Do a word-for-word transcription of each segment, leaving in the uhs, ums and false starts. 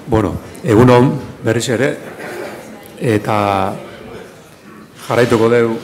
Bueno, egunon berriz ere, eta jarraituko deu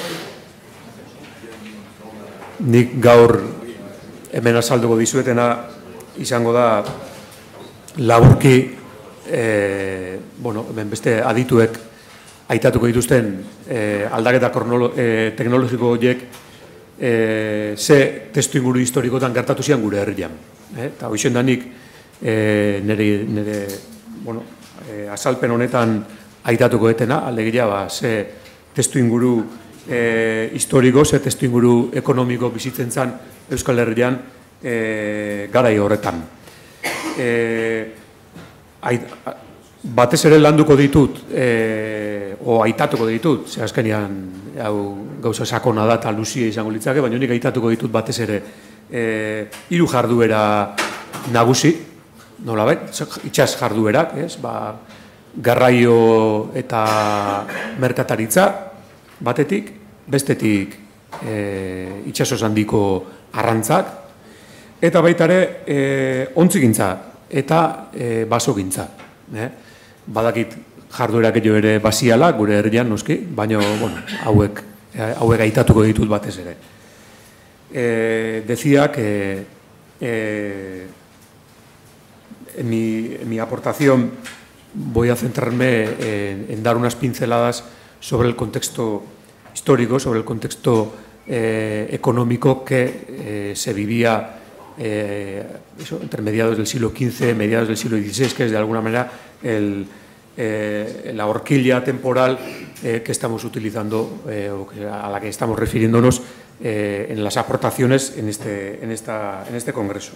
nik gaur hemen azalduko dizuetena izango da laburki, e, bueno, hemen beste adituek aitatuko dituzten e, aldaketa e, teknologiko horiek e, ze testu inguru historikotan gertatu zian gure herrian. E, eta hoxen da nik e, nire, nire bueno, e, azalpen honetan aitatuko etena, alegia ba, ze testu inguru e, historiko, ze testu inguru ekonomiko bizitzen zan Euskal Herrian e, garai horretan. E, ait, batez ere landuko ditut, e, o aitatuko ditut, ze azkenean hau gauza sakona da eta luzia izango litzake, baina nik aitatuko ditut batez ere e, hiru jarduera nagusi, nolabait, itxas jarduerak, ez, ba, garraio eta merkataritza batetik, bestetik e, itxasoz handiko arrantzak, eta baita ere e, ontzigintza eta e, basogintza. Eh? Badakit jarduerak edo ere basiala, gure herrian noski, baina bueno, hauek, hauek aitatuko ditut batez ere. Eh, decía que eh, en, mi, en mi aportación voy a centrarme en, en dar unas pinceladas sobre el contexto histórico, sobre el contexto eh, económico que eh, se vivía eh, eso, entre mediados del siglo quince, mediados del siglo dieciséis, que es de alguna manera el, eh, la horquilla temporal eh, que estamos utilizando eh, o que, a la que estamos refiriéndonos eh, en las aportaciones en este, en esta, en este congreso.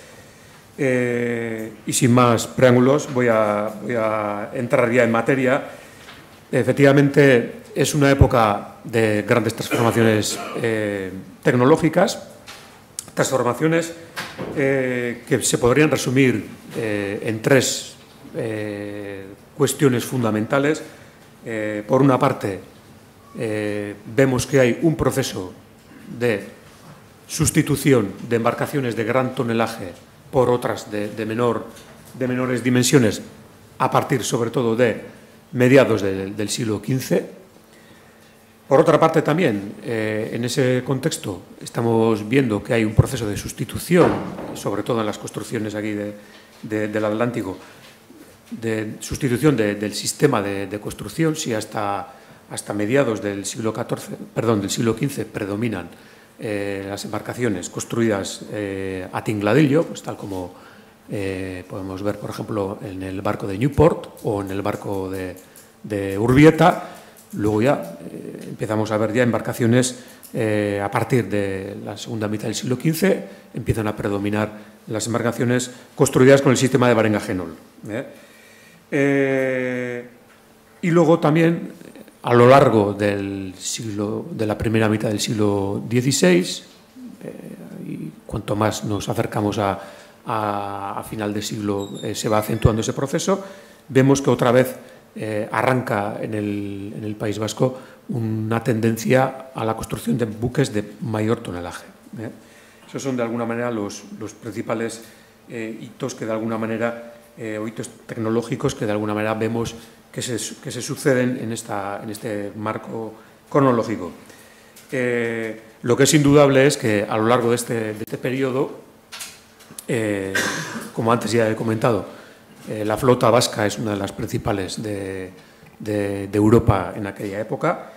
Eh, y sin más preámbulos, voy a, voy a entrar ya en materia. Efectivamente, es una época de grandes transformaciones eh, tecnológicas, transformaciones eh, que se podrían resumir eh, en tres eh, cuestiones fundamentales. Eh, por una parte, eh, vemos que hay un proceso de sustitución de embarcaciones de gran tonelaje por otras de, de, menor, de menores dimensiones a partir sobre todo de mediados de, del siglo quince. Por otra parte también, eh, en ese contexto estamos viendo que hay un proceso de sustitución, sobre todo en las construcciones aquí de, de, del Atlántico, de sustitución de, del sistema de, de construcción. Si hasta, hasta mediados del siglo catorce, perdón, del siglo quince predominan eh, las embarcaciones construidas eh, a tingladillo, pues tal como eh, podemos ver, por ejemplo, en el barco de Newport o en el barco de, de Urbieta. Luego ya eh, empezamos a ver ya embarcaciones eh, a partir de la segunda mitad del siglo quince, empiezan a predominar las embarcaciones construidas con el sistema de Varenga-Genol. ¿eh? Eh, y luego también, a lo largo del siglo, de la primera mitad del siglo dieciséis, eh, y cuanto más nos acercamos a, a, a final de siglo eh, se va acentuando ese proceso, vemos que otra vez Eh, arranca en el, en el País Vasco una tendencia a la construcción de buques de mayor tonelaje. ¿eh? Esos son de alguna manera los, los principales eh, hitos que de alguna manera, eh, o hitos tecnológicos que de alguna manera vemos que se, que se suceden en, esta, en este marco cronológico. Eh, lo que es indudable es que a lo largo de este, de este periodo, eh, como antes ya he comentado, Eh, la flota vasca es una de las principales de, de, de Europa en aquella época.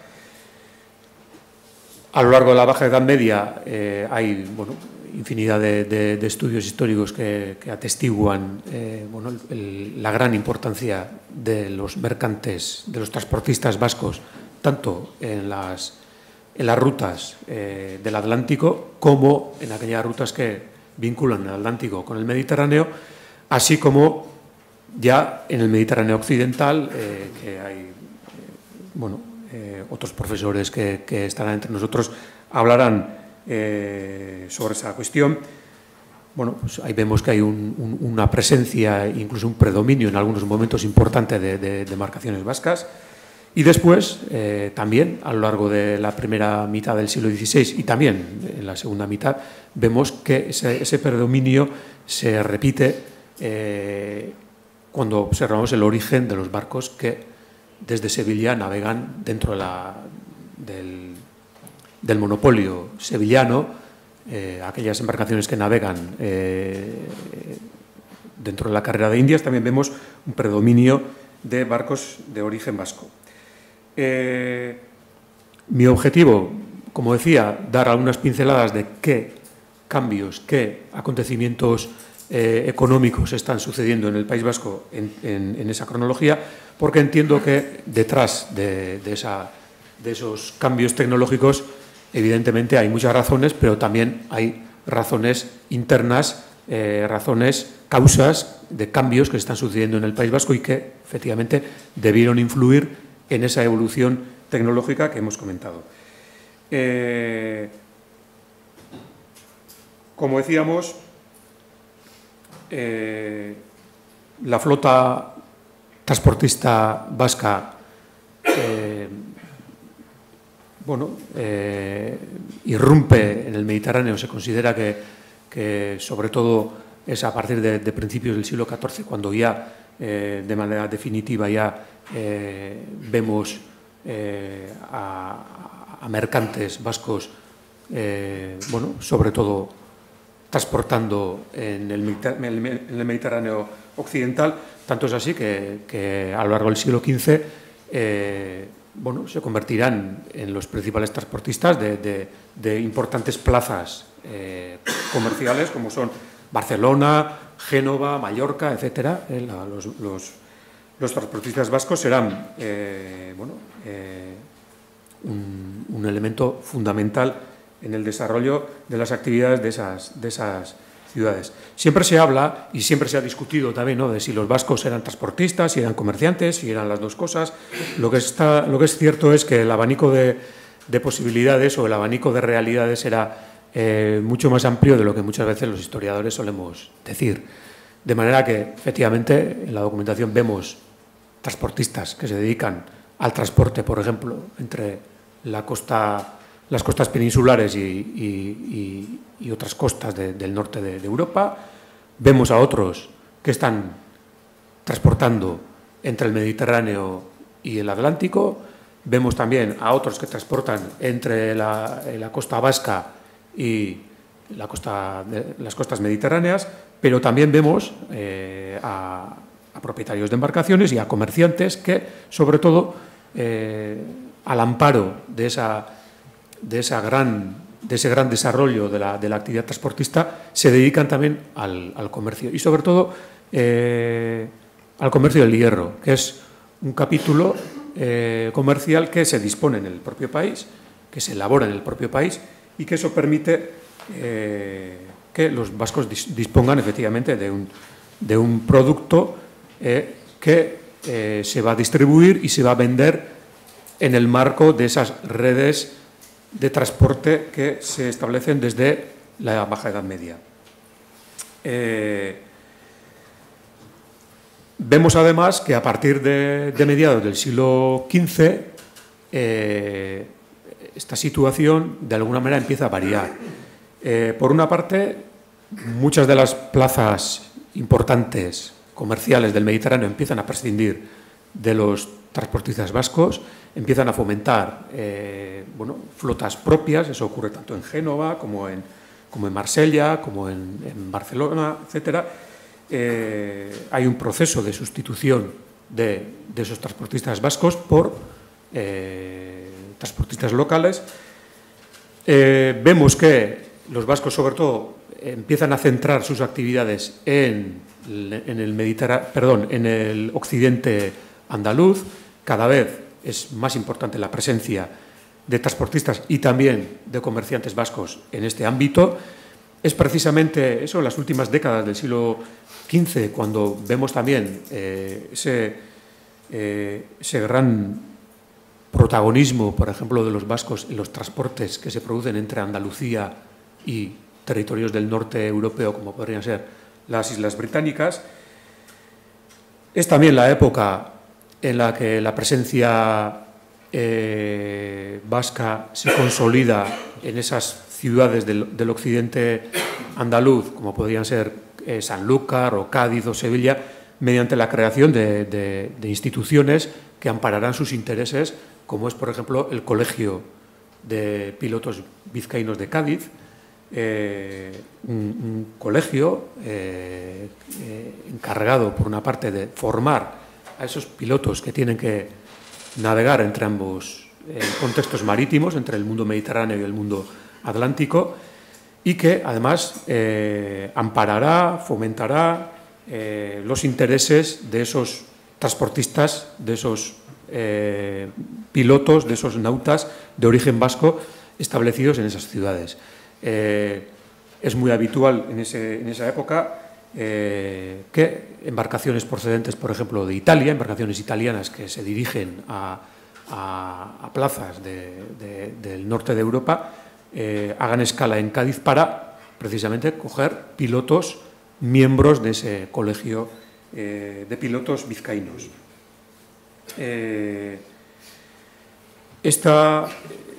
A lo largo de la Baja Edad Media eh, hay bueno, infinidad de, de, de estudios históricos que, que atestiguan eh, bueno, el, la gran importancia de los mercantes, de los transportistas vascos, tanto en las, en las rutas eh, del Atlántico como en aquellas rutas que vinculan el Atlántico con el Mediterráneo, así como ya en el Mediterráneo occidental, eh, que hay eh, bueno, eh, otros profesores que, que estarán entre nosotros, hablarán eh, sobre esa cuestión. Bueno, pues ahí vemos que hay un, un, una presencia, incluso un predominio en algunos momentos importante de, de, de embarcaciones vascas. Y después, eh, también, a lo largo de la primera mitad del siglo dieciséis y también en la segunda mitad, vemos que ese, ese predominio se repite eh, cuando observamos el origen de los barcos que desde Sevilla navegan dentro de la, del, del monopolio sevillano, eh, aquellas embarcaciones que navegan eh, dentro de la carrera de Indias. También vemos un predominio de barcos de origen vasco. Eh, mi objetivo, como decía, dar algunas pinceladas de qué cambios, qué acontecimientos eh, económicos están sucediendo en el País Vasco en, en, en esa cronología, porque entiendo que detrás de, de, esa, de esos cambios tecnológicos, evidentemente hay muchas razones, pero también hay razones internas, eh, razones, causas de cambios que están sucediendo en el País Vasco y que, efectivamente, debieron influir en esa evolución tecnológica que hemos comentado. Eh, como decíamos, eh, la flota transportista vasca eh, bueno, eh, irrumpe en el Mediterráneo. Se considera que, que sobre todo es a partir de, de principios del siglo catorce cuando ya eh, de manera definitiva ya eh, vemos eh, a, a mercantes vascos eh, bueno, sobre todo transportando en el, en el Mediterráneo occidental. Tanto es así que, que a lo largo del siglo quince eh, bueno, se convertirán en los principales transportistas de, de, de importantes plazas eh, comerciales como son Barcelona, Génova, Mallorca, etcétera. Eh, la, los, los, los transportistas vascos serán eh, bueno, eh, un, un elemento fundamental en el desarrollo de las actividades de esas, de esas ciudades. Siempre se habla y siempre se ha discutido también, ¿no?, de si los vascos eran transportistas, si eran comerciantes, si eran las dos cosas. Lo que, está, lo que es cierto es que el abanico de, de posibilidades o el abanico de realidades era eh, mucho más amplio de lo que muchas veces los historiadores solemos decir. De manera que, efectivamente, en la documentación vemos transportistas que se dedican al transporte, por ejemplo, entre la costa... las costas peninsulares y, y, y, y otras costas de, del norte de, de Europa. Vemos a otros que están transportando entre el Mediterráneo y el Atlántico. Vemos también a otros que transportan entre la, la costa vasca y la costa de, las costas mediterráneas, pero también vemos eh, a, a propietarios de embarcaciones y a comerciantes que, sobre todo, eh, al amparo de esa de, esa gran, de ese gran desarrollo de la, de la actividad transportista, se dedican también al, al comercio y, sobre todo, eh, al comercio del hierro, que es un capítulo eh, comercial que se dispone en el propio país, que se elabora en el propio país y que eso permite eh, que los vascos dis, dispongan efectivamente de un, de un producto eh, que eh, se va a distribuir y se va a vender en el marco de esas redes de transporte que se establecen desde la Baja Edad Media. Eh, vemos además que a partir de, de mediados del siglo quince eh, esta situación de alguna manera empieza a variar. Eh, por una parte, muchas de las plazas importantes comerciales del Mediterráneo empiezan a prescindir de los transportistas vascos, empiezan a fomentar eh, bueno, flotas propias. Eso ocurre tanto en Génova como en, como en Marsella, como en, en Barcelona, etcétera. Eh, hay un proceso de sustitución de, de esos transportistas vascos por eh, transportistas locales. Eh, vemos que los vascos, sobre todo, empiezan a centrar sus actividades en, en el Mediterráneo, perdón, en el occidente andaluz. Cada vez es más importante la presencia de transportistas y también de comerciantes vascos en este ámbito. Es precisamente eso, en las últimas décadas del siglo quince, cuando vemos también eh, ese, eh, ese gran protagonismo, por ejemplo, de los vascos en los transportes que se producen entre Andalucía y territorios del norte europeo, como podrían ser las Islas Británicas. Es también la época en la que la presencia eh, vasca se consolida en esas ciudades del, del occidente andaluz, como podrían ser eh, Sanlúcar o Cádiz o Sevilla, mediante la creación de, de, de instituciones que ampararán sus intereses, como es, por ejemplo, el Colegio de Pilotos Vizcaínos de Cádiz, eh, un, un colegio eh, eh, encargado, por una parte, de formar a esos pilotos que tienen que navegar entre ambos eh, contextos marítimos, entre el mundo mediterráneo y el mundo atlántico, y que, además, eh, amparará, fomentará eh, los intereses de esos transportistas, de esos eh, pilotos, de esos nautas de origen vasco establecidos en esas ciudades. Eh, es muy habitual en, ese, en esa época eh, que embarcaciones procedentes, por ejemplo, de Italia, embarcaciones italianas que se dirigen a, a, a plazas de, de, del norte de Europa, eh, hagan escala en Cádiz para, precisamente, coger pilotos miembros de ese colegio eh, de pilotos vizcaínos. Eh, esta...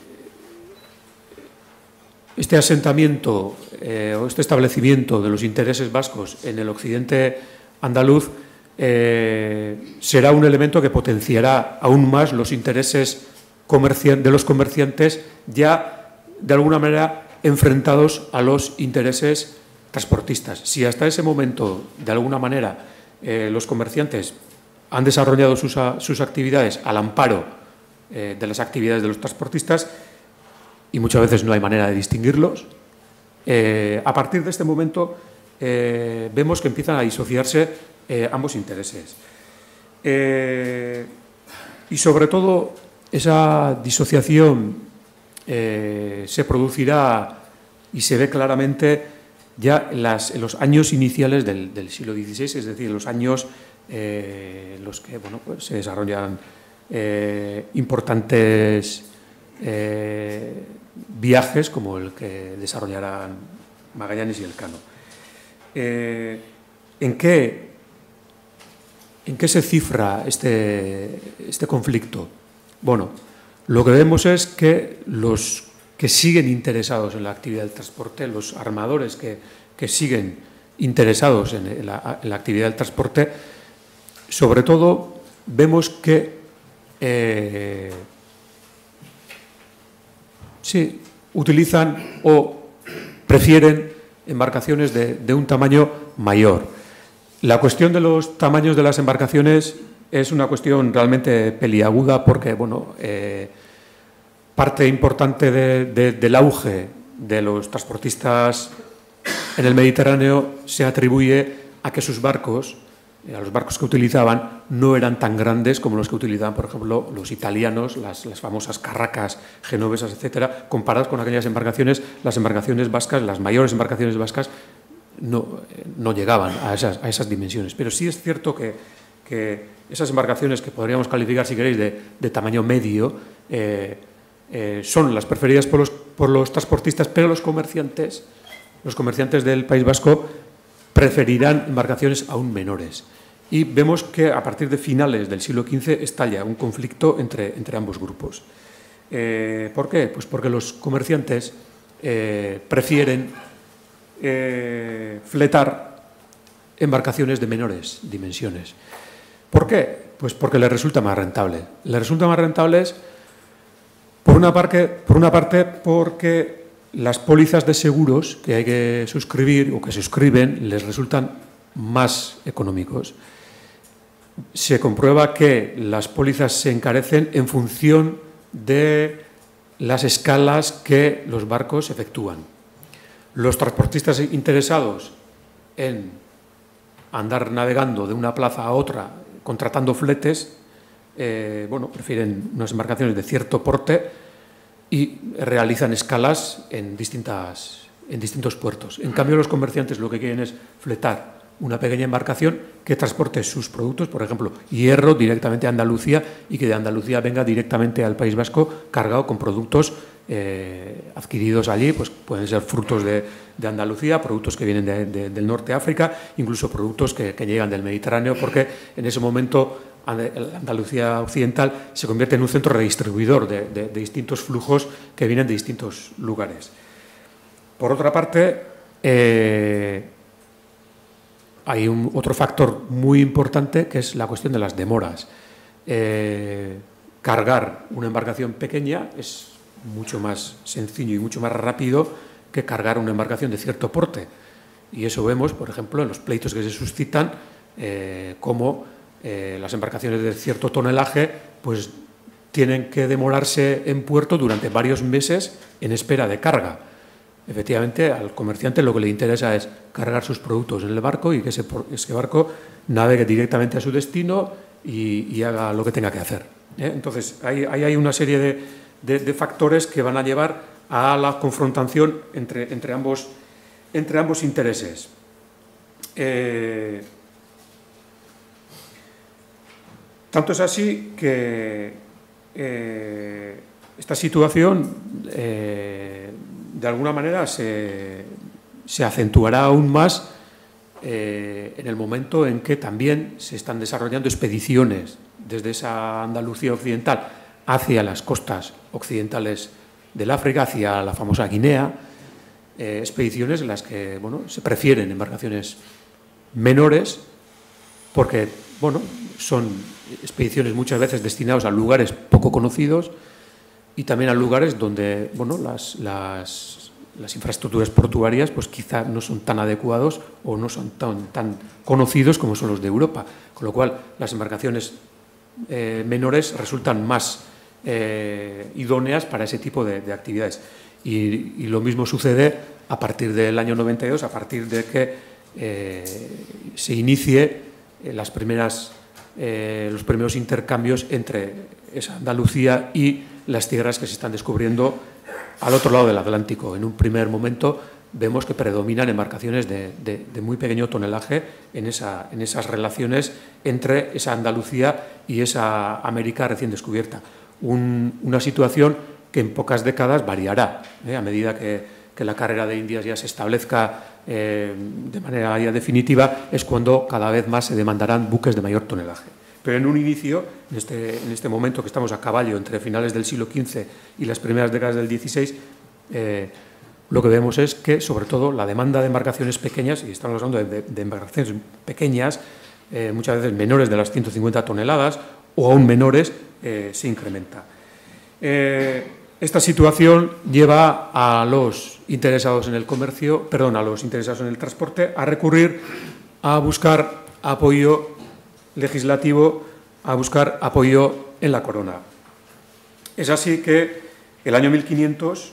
Este asentamiento eh, o este establecimiento de los intereses vascos en el occidente andaluz eh, será un elemento que potenciará aún más los intereses de los comerciantes, ya de alguna manera enfrentados a los intereses transportistas. Si hasta ese momento, de alguna manera, eh, los comerciantes han desarrollado sus, a, sus actividades al amparo eh, de las actividades de los transportistas, y muchas veces no hay manera de distinguirlos, eh, a partir de este momento eh, vemos que empiezan a disociarse eh, ambos intereses. Eh, y sobre todo esa disociación eh, se producirá y se ve claramente ya en, las, en los años iniciales del, del siglo dieciséis, es decir, en los años eh, en los que bueno, pues se desarrollan eh, importantes eh, viajes como el que desarrollarán Magallanes y Elcano. Eh, ¿en, qué, ¿En qué se cifra este, este conflicto? Bueno, lo que vemos es que los que siguen interesados en la actividad del transporte, los armadores que, que siguen interesados en, en, la, en la actividad del transporte, sobre todo vemos que eh, sí, utilizan o prefieren embarcaciones de, de un tamaño mayor. La cuestión de los tamaños de las embarcaciones es una cuestión realmente peliaguda porque, bueno, eh, parte importante de, de, del auge de los transportistas en el Mediterráneo se atribuye a que sus barcos, a los barcos que utilizaban, no eran tan grandes como los que utilizaban, por ejemplo, los italianos, las, las famosas carracas genovesas, etcétera, comparadas con aquellas embarcaciones, las embarcaciones vascas, las mayores embarcaciones vascas, no, no llegaban a esas, a esas dimensiones. Pero sí es cierto que, que esas embarcaciones que podríamos calificar, si queréis, de, de tamaño medio, eh, eh, son las preferidas por los, por los transportistas, pero los comerciantes, los comerciantes del País Vasco preferirán embarcaciones aún menores. Y vemos que a partir de finales del siglo quince estalla un conflicto entre, entre ambos grupos. Eh, ¿Por qué? Pues porque los comerciantes eh, prefieren eh, fletar embarcaciones de menores dimensiones. ¿Por qué? Pues porque les resulta más rentable. Les resulta más rentables, por una parte, por una parte porque las pólizas de seguros que hay que suscribir o que se suscriben les resultan más económicos. Se comprueba que las pólizas se encarecen en función de las escalas que los barcos efectúan. Los transportistas interesados en andar navegando de una plaza a otra, contratando fletes, eh, bueno, prefieren unas embarcaciones de cierto porte y realizan escalas en, distintas, en distintos puertos. En cambio, los comerciantes lo que quieren es fletar una pequeña embarcación que transporte sus productos, por ejemplo, hierro directamente a Andalucía y que de Andalucía venga directamente al País Vasco cargado con productos eh, adquiridos allí, pues pueden ser frutos de, de Andalucía, productos que vienen de, de, del norte de África, incluso productos que, que llegan del Mediterráneo, porque en ese momento Andalucía occidental se convierte en un centro redistribuidor de, de, de distintos flujos que vienen de distintos lugares. Por otra parte, eh, hay un, otro factor muy importante que es la cuestión de las demoras. Eh, cargar una embarcación pequeña es mucho más sencillo y mucho más rápido que cargar una embarcación de cierto porte. Y eso vemos, por ejemplo, en los pleitos que se suscitan, eh, cómo eh, las embarcaciones de cierto tonelaje pues, tienen que demorarse en puerto durante varios meses en espera de carga. Efectivamente, al comerciante lo que le interesa es cargar sus productos en el barco y que ese, ese barco navegue directamente a su destino y, y haga lo que tenga que hacer, ¿eh? Entonces, ahí hay, hay una serie de, de, de factores que van a llevar a la confrontación entre, entre, ambos, entre ambos intereses. Eh, tanto es así que eh, esta situación eh, de alguna manera se, se acentuará aún más eh, en el momento en que también se están desarrollando expediciones desde esa Andalucía occidental hacia las costas occidentales del África, hacia la famosa Guinea, eh, expediciones en las que bueno, se prefieren embarcaciones menores porque bueno, son expediciones muchas veces destinadas a lugares poco conocidos y también a lugares donde bueno, las, las, las infraestructuras portuarias pues quizá no son tan adecuados o no son tan, tan conocidos como son los de Europa, con lo cual las embarcaciones eh, menores resultan más eh, idóneas para ese tipo de, de actividades. Y, y lo mismo sucede a partir del año noventa y dos, a partir de que eh, se inicie eh, las primeras, eh, los primeros intercambios entre esa Andalucía y las tierras que se están descubriendo al otro lado del Atlántico. En un primer momento vemos que predominan embarcaciones de, de, de muy pequeño tonelaje en, esa, en esas relaciones entre esa Andalucía y esa América recién descubierta. Un, una situación que en pocas décadas variará, ¿eh? A medida que, que la carrera de Indias ya se establezca eh, de manera ya definitiva, es cuando cada vez más se demandarán buques de mayor tonelaje. Pero en un inicio, en este, en este momento que estamos a caballo entre finales del siglo quince y las primeras décadas del dieciséis, eh, lo que vemos es que, sobre todo, la demanda de embarcaciones pequeñas, y estamos hablando de, de embarcaciones pequeñas, eh, muchas veces menores de las ciento cincuenta toneladas o aún menores, eh, se incrementa. Eh, esta situación lleva a los interesados en el comercio, perdón, a los interesados en el transporte a recurrir a buscar apoyo legislativo, a buscar apoyo en la corona. Es así que el año mil quinientos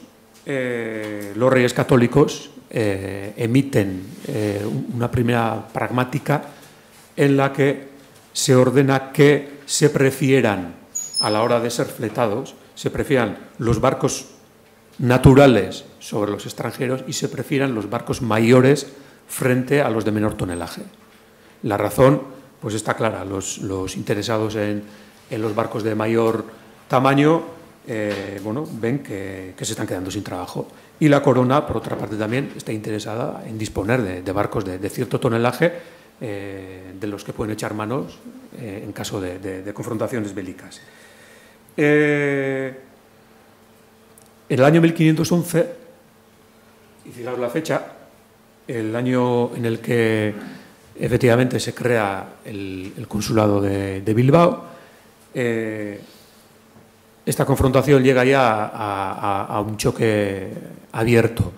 eh, los reyes católicos eh, emiten eh, una primera pragmática en la que se ordena que se prefieran, a la hora de ser fletados, se prefieran los barcos naturales sobre los extranjeros y se prefieran los barcos mayores frente a los de menor tonelaje. La razón pues está clara, los, los interesados en, en los barcos de mayor tamaño eh, bueno, ven que, que se están quedando sin trabajo. Y la corona, por otra parte, también está interesada en disponer de, de barcos de, de cierto tonelaje eh, de los que pueden echar manos eh, en caso de, de, de confrontaciones bélicas. Eh, en el año mil quinientos once, y fijaos la fecha, el año en el que efectivamente se crea el, el consulado de, de Bilbao, eh, esta confrontación llega ya a, a, a un choque abierto.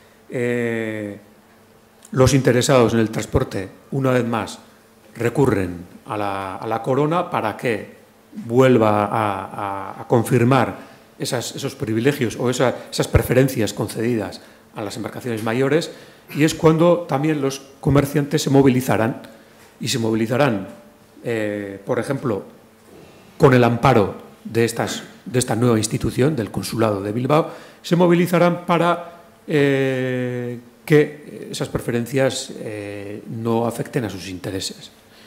Eh, los interesados en el transporte, una vez más, recurren a la, a la corona para que vuelva a, a, a confirmar esas, esos privilegios o esa, esas preferencias concedidas a las embarcaciones mayores, y es cuando también los comerciantes se movilizarán y se movilizarán, eh, por ejemplo, con el amparo de, estas, de esta nueva institución, del Consulado de Bilbao, se movilizarán para eh, que esas preferencias eh, no afecten a sus intereses.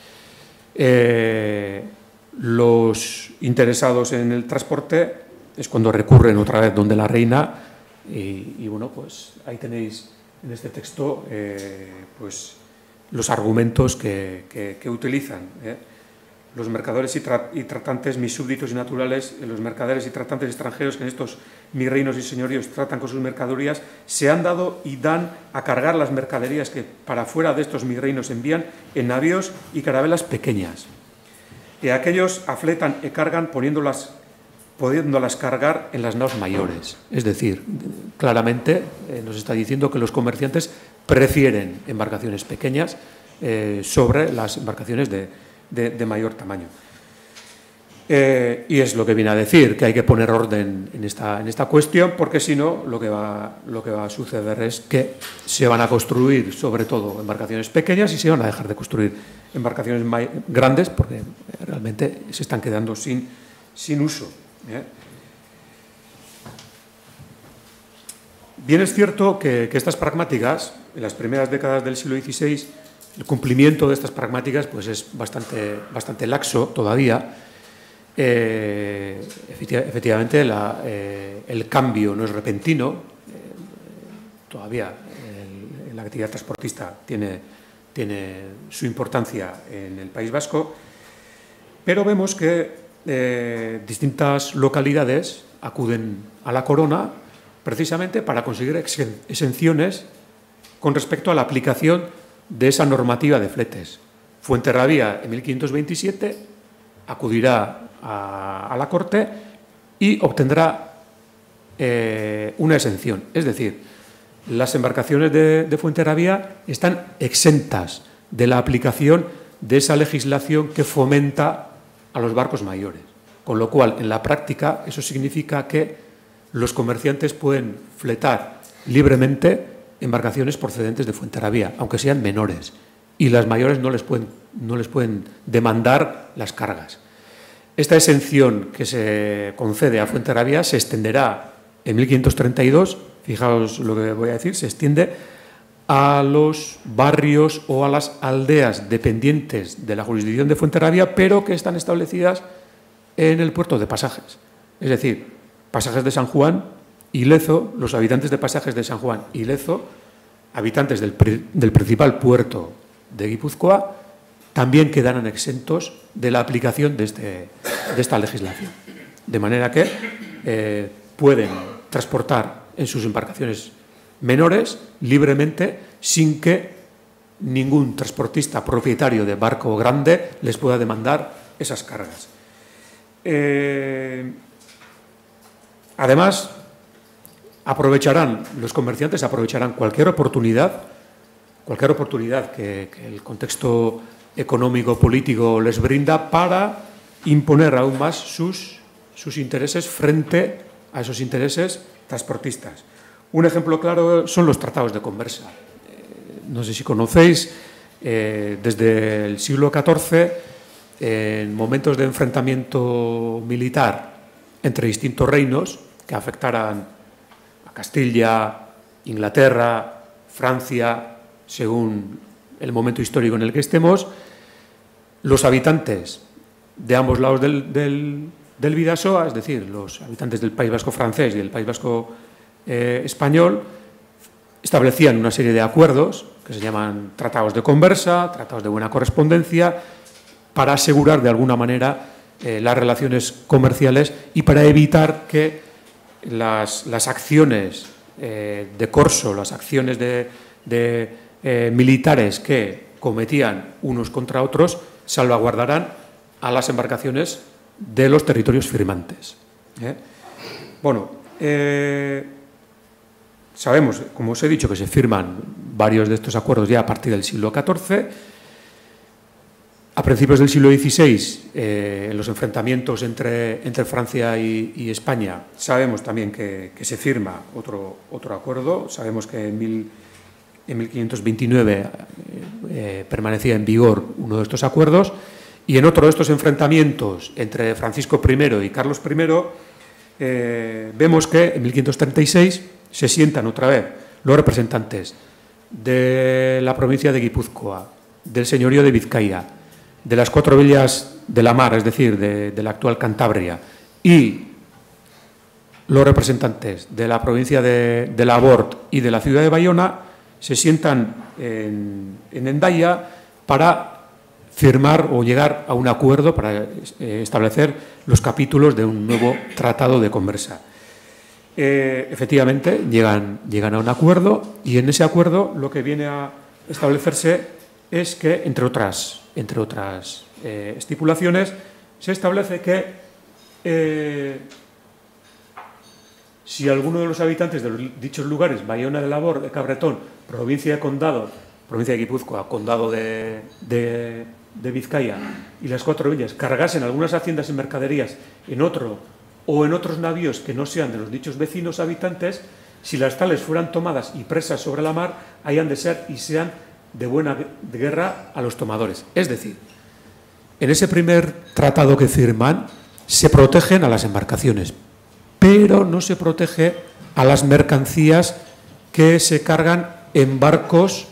Eh, los interesados en el transporte es cuando recurren otra vez donde la reina y, y bueno, pues ahí tenéis en este texto eh, pues los argumentos que, que, que utilizan. ¿eh? los mercaderes y, tra y tratantes, mis súbditos y naturales, los mercaderes y tratantes extranjeros que en estos mis reinos y señoríos tratan con sus mercaderías, se han dado y dan a cargar las mercaderías que para fuera de estos mis reinos envían en navíos y carabelas pequeñas. Y aquellos afletan y cargan poniéndolas, pudiéndolas cargar en las naos mayores. Es decir, claramente eh, nos está diciendo que los comerciantes prefieren embarcaciones pequeñas eh, sobre las embarcaciones de, de, de mayor tamaño. Eh, y es lo que viene a decir, que hay que poner orden en esta, en esta cuestión, porque si no, lo que va, lo que va a suceder es que se van a construir, sobre todo, embarcaciones pequeñas y se van a dejar de construir embarcaciones grandes, porque realmente se están quedando sin, sin uso. ¿eh? Bien es cierto que, que estas pragmáticas, en las primeras décadas del siglo dieciséis, el cumplimiento de estas pragmáticas pues es bastante, bastante laxo todavía. Eh, efectivamente, la, eh, el cambio no es repentino. Eh, todavía el, la actividad transportista tiene, tiene su importancia en el País Vasco, pero vemos que eh, distintas localidades acuden a la corona precisamente para conseguir exenciones con respecto a la aplicación de esa normativa de fletes. Fuenterrabía, en mil quinientos veintisiete, acudirá a, a la Corte y obtendrá eh, una exención. Es decir, las embarcaciones de, de Fuenterrabía están exentas de la aplicación de esa legislación que fomenta a los barcos mayores. Con lo cual, en la práctica, eso significa que los comerciantes pueden fletar libremente embarcaciones procedentes de Fuenterrabía, aunque sean menores, y las mayores no les pueden, no les pueden demandar las cargas. Esta exención que se concede a Fuenterrabía se extenderá en mil quinientos treinta y dos, fijaos lo que voy a decir, se extiende a los barrios o a las aldeas dependientes de la jurisdicción de Fuenterrabía, pero que están establecidas en el puerto de Pasajes. Es decir, Pasajes de San Juan y Lezo, los habitantes de Pasajes de San Juan y Lezo, habitantes del, del principal puerto de Guipúzcoa, también quedarán exentos de la aplicación de, este, de esta legislación. De manera que eh, pueden transportar en sus embarcaciones menores libremente sin que ningún transportista propietario de barco grande les pueda demandar esas cargas. Eh, además, aprovecharán, los comerciantes aprovecharán cualquier oportunidad, cualquier oportunidad que, que el contexto económico, político les brinda para imponer aún más sus, sus intereses frente a esos intereses transportistas. Un ejemplo claro son los tratados de conversa. Eh, no sé si conocéis, eh, desde el siglo catorce, eh, en momentos de enfrentamiento militar entre distintos reinos que afectaran a Castilla, Inglaterra, Francia, según el momento histórico en el que estemos, los habitantes de ambos lados del, del, del Bidasoa, es decir, los habitantes del País Vasco francés y del País Vasco eh, español, establecían una serie de acuerdos que se llaman tratados de conversa, tratados de buena correspondencia, para asegurar de alguna manera eh, las relaciones comerciales y para evitar que las, las acciones eh, de corso, las acciones de, de eh, militares que cometían unos contra otros, salvaguardarán a las embarcaciones de los territorios firmantes. ¿eh? Bueno, eh, sabemos, como os he dicho, que se firman varios de estos acuerdos ya a partir del siglo catorce. A principios del siglo dieciséis, eh, en los enfrentamientos entre, entre Francia y, y España, sabemos también que, que se firma otro, otro acuerdo. Sabemos que en, mil, en mil quinientos veintinueve eh, permanecía en vigor uno de estos acuerdos, y en otro de estos enfrentamientos entre Francisco primero y Carlos primero, eh, vemos que en mil quinientos treinta y seis se sientan otra vez los representantes de la provincia de Guipúzcoa, del señorío de Vizcaya, de las cuatro villas de la mar, es decir, de, de la actual Cantabria, y los representantes de la provincia de, de Labort y de la ciudad de Bayona, se sientan en, en Hendaya para firmar o llegar a un acuerdo para eh, establecer los capítulos de un nuevo tratado de Conversa. Eh, efectivamente, llegan, llegan a un acuerdo y en ese acuerdo lo que viene a establecerse es que, entre otras, entre otras eh, estipulaciones, se establece que eh, si alguno de los habitantes de los dichos lugares, Bayona de Labor, de Cabretón, provincia de Condado, provincia de Guipúzcoa, Condado de, de, de Vizcaya y las Cuatro Villas, cargasen algunas haciendas y mercaderías en otro o en otros navíos que no sean de los dichos vecinos habitantes, si las tales fueran tomadas y presas sobre la mar, hayan de ser y sean de buena guerra a los tomadores. Es decir, en ese primer tratado que firman, se protegen a las embarcaciones, pero no se protege a las mercancías que se cargan en barcos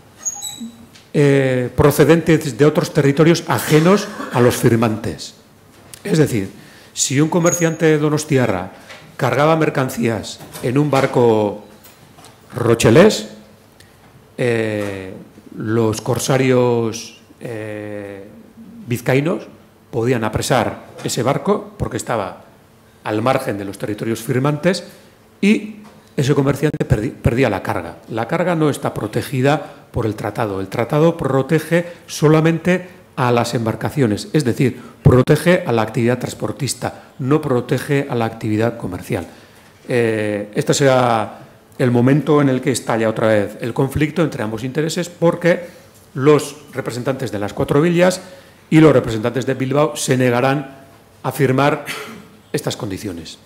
eh, procedentes de otros territorios ajenos a los firmantes. Es decir, si un comerciante de donostiarra cargaba mercancías en un barco rochelés, eh, los corsarios eh, vizcaínos podían apresar ese barco porque estaba al margen de los territorios firmantes y ese comerciante perdí, perdía la carga. La carga no está protegida por el tratado. El tratado protege solamente a las embarcaciones, es decir, protege a la actividad transportista, no protege a la actividad comercial. Eh, este será el momento en el que estalla otra vez el conflicto entre ambos intereses, porque los representantes de las Cuatro Villas y los representantes de Bilbao se negarán a firmar estas condiciones.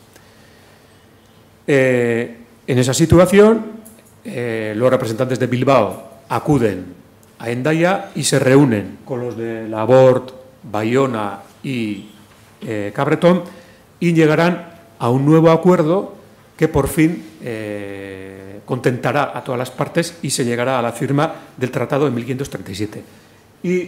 Eh, en esa situación, eh, los representantes de Bilbao acuden a Hendaya y se reúnen con los de Labort, Bayona y eh, Cabretón y llegarán a un nuevo acuerdo que por fin eh, contentará a todas las partes y se llegará a la firma del tratado en mil quinientos treinta y siete. Y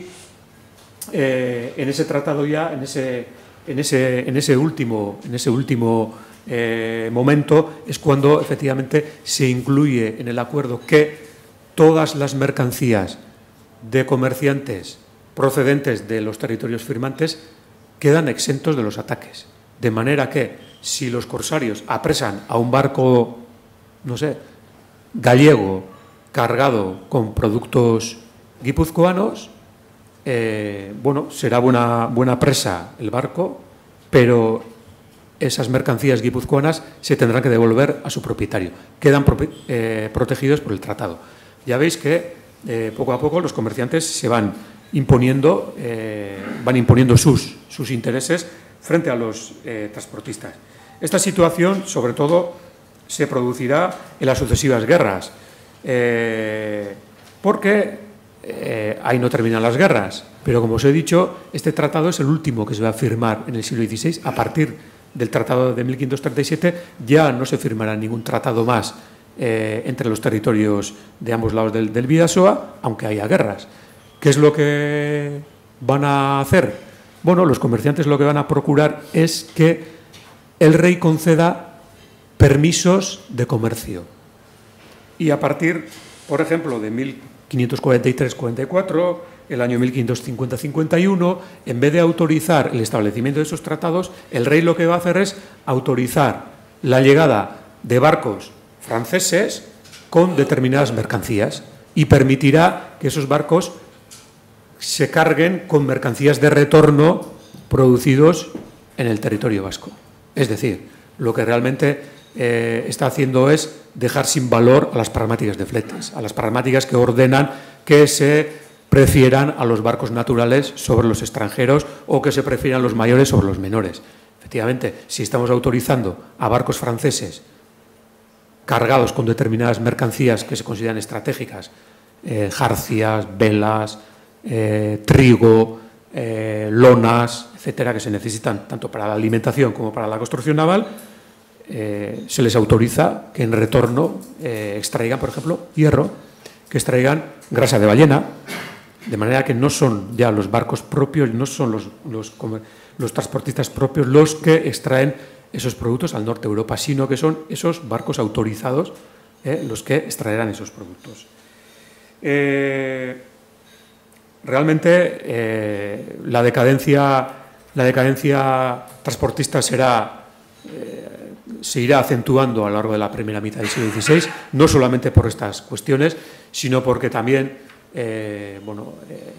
eh, en ese tratado ya, en ese, en ese, en ese último, en ese último eh, momento es cuando efectivamente se incluye en el acuerdo que todas las mercancías de comerciantes procedentes de los territorios firmantes quedan exentos de los ataques. De manera que, si los corsarios apresan a un barco, no sé, gallego, cargado con productos guipuzcoanos, eh, bueno, será buena, buena presa el barco, pero esas mercancías guipuzcoanas se tendrán que devolver a su propietario. Quedan pro, eh, protegidos por el tratado. Ya veis que eh, poco a poco los comerciantes se van imponiendo, eh, van imponiendo sus, sus intereses frente a los eh, transportistas. Esta situación, sobre todo, se producirá en las sucesivas guerras, eh, porque eh, ahí no terminan las guerras, pero como os he dicho, este tratado es el último que se va a firmar en el siglo dieciséis. A partir del tratado de mil quinientos treinta y siete ya no se firmará ningún tratado más eh, entre los territorios de ambos lados del, del Bidasoa, aunque haya guerras. ¿Qué es lo que van a hacer? Bueno, los comerciantes lo que van a procurar es que el rey conceda permisos de comercio. Y a partir, por ejemplo, de mil quinientos cuarenta y tres cuarenta y cuatro, el año mil quinientos cincuenta cincuenta y uno, en vez de autorizar el establecimiento de esos tratados, el rey lo que va a hacer es autorizar la llegada de barcos franceses con determinadas mercancías y permitirá que esos barcos se carguen con mercancías de retorno producidos en el territorio vasco. Es decir, lo que realmente eh, está haciendo es dejar sin valor a las pragmáticas de fletes, a las pragmáticas que ordenan que se prefieran a los barcos naturales sobre los extranjeros o que se prefieran los mayores sobre los menores. Efectivamente, si estamos autorizando a barcos franceses cargados con determinadas mercancías que se consideran estratégicas, eh, jarcias, velas, eh, trigo, eh, lonas, etcétera, que se necesitan tanto para la alimentación como para la construcción naval, eh, se les autoriza que en retorno eh, extraigan, por ejemplo, hierro, que extraigan grasa de ballena, de manera que no son ya los barcos propios, no son los, los, los transportistas propios los que extraen esos productos al norte de Europa, sino que son esos barcos autorizados eh, los que extraerán esos productos. Eh, realmente eh, la decadencia, la decadencia transportista será, eh, se irá acentuando a lo largo de la primera mitad del siglo dieciséis, no solamente por estas cuestiones, sino porque también, eh, bueno, eh,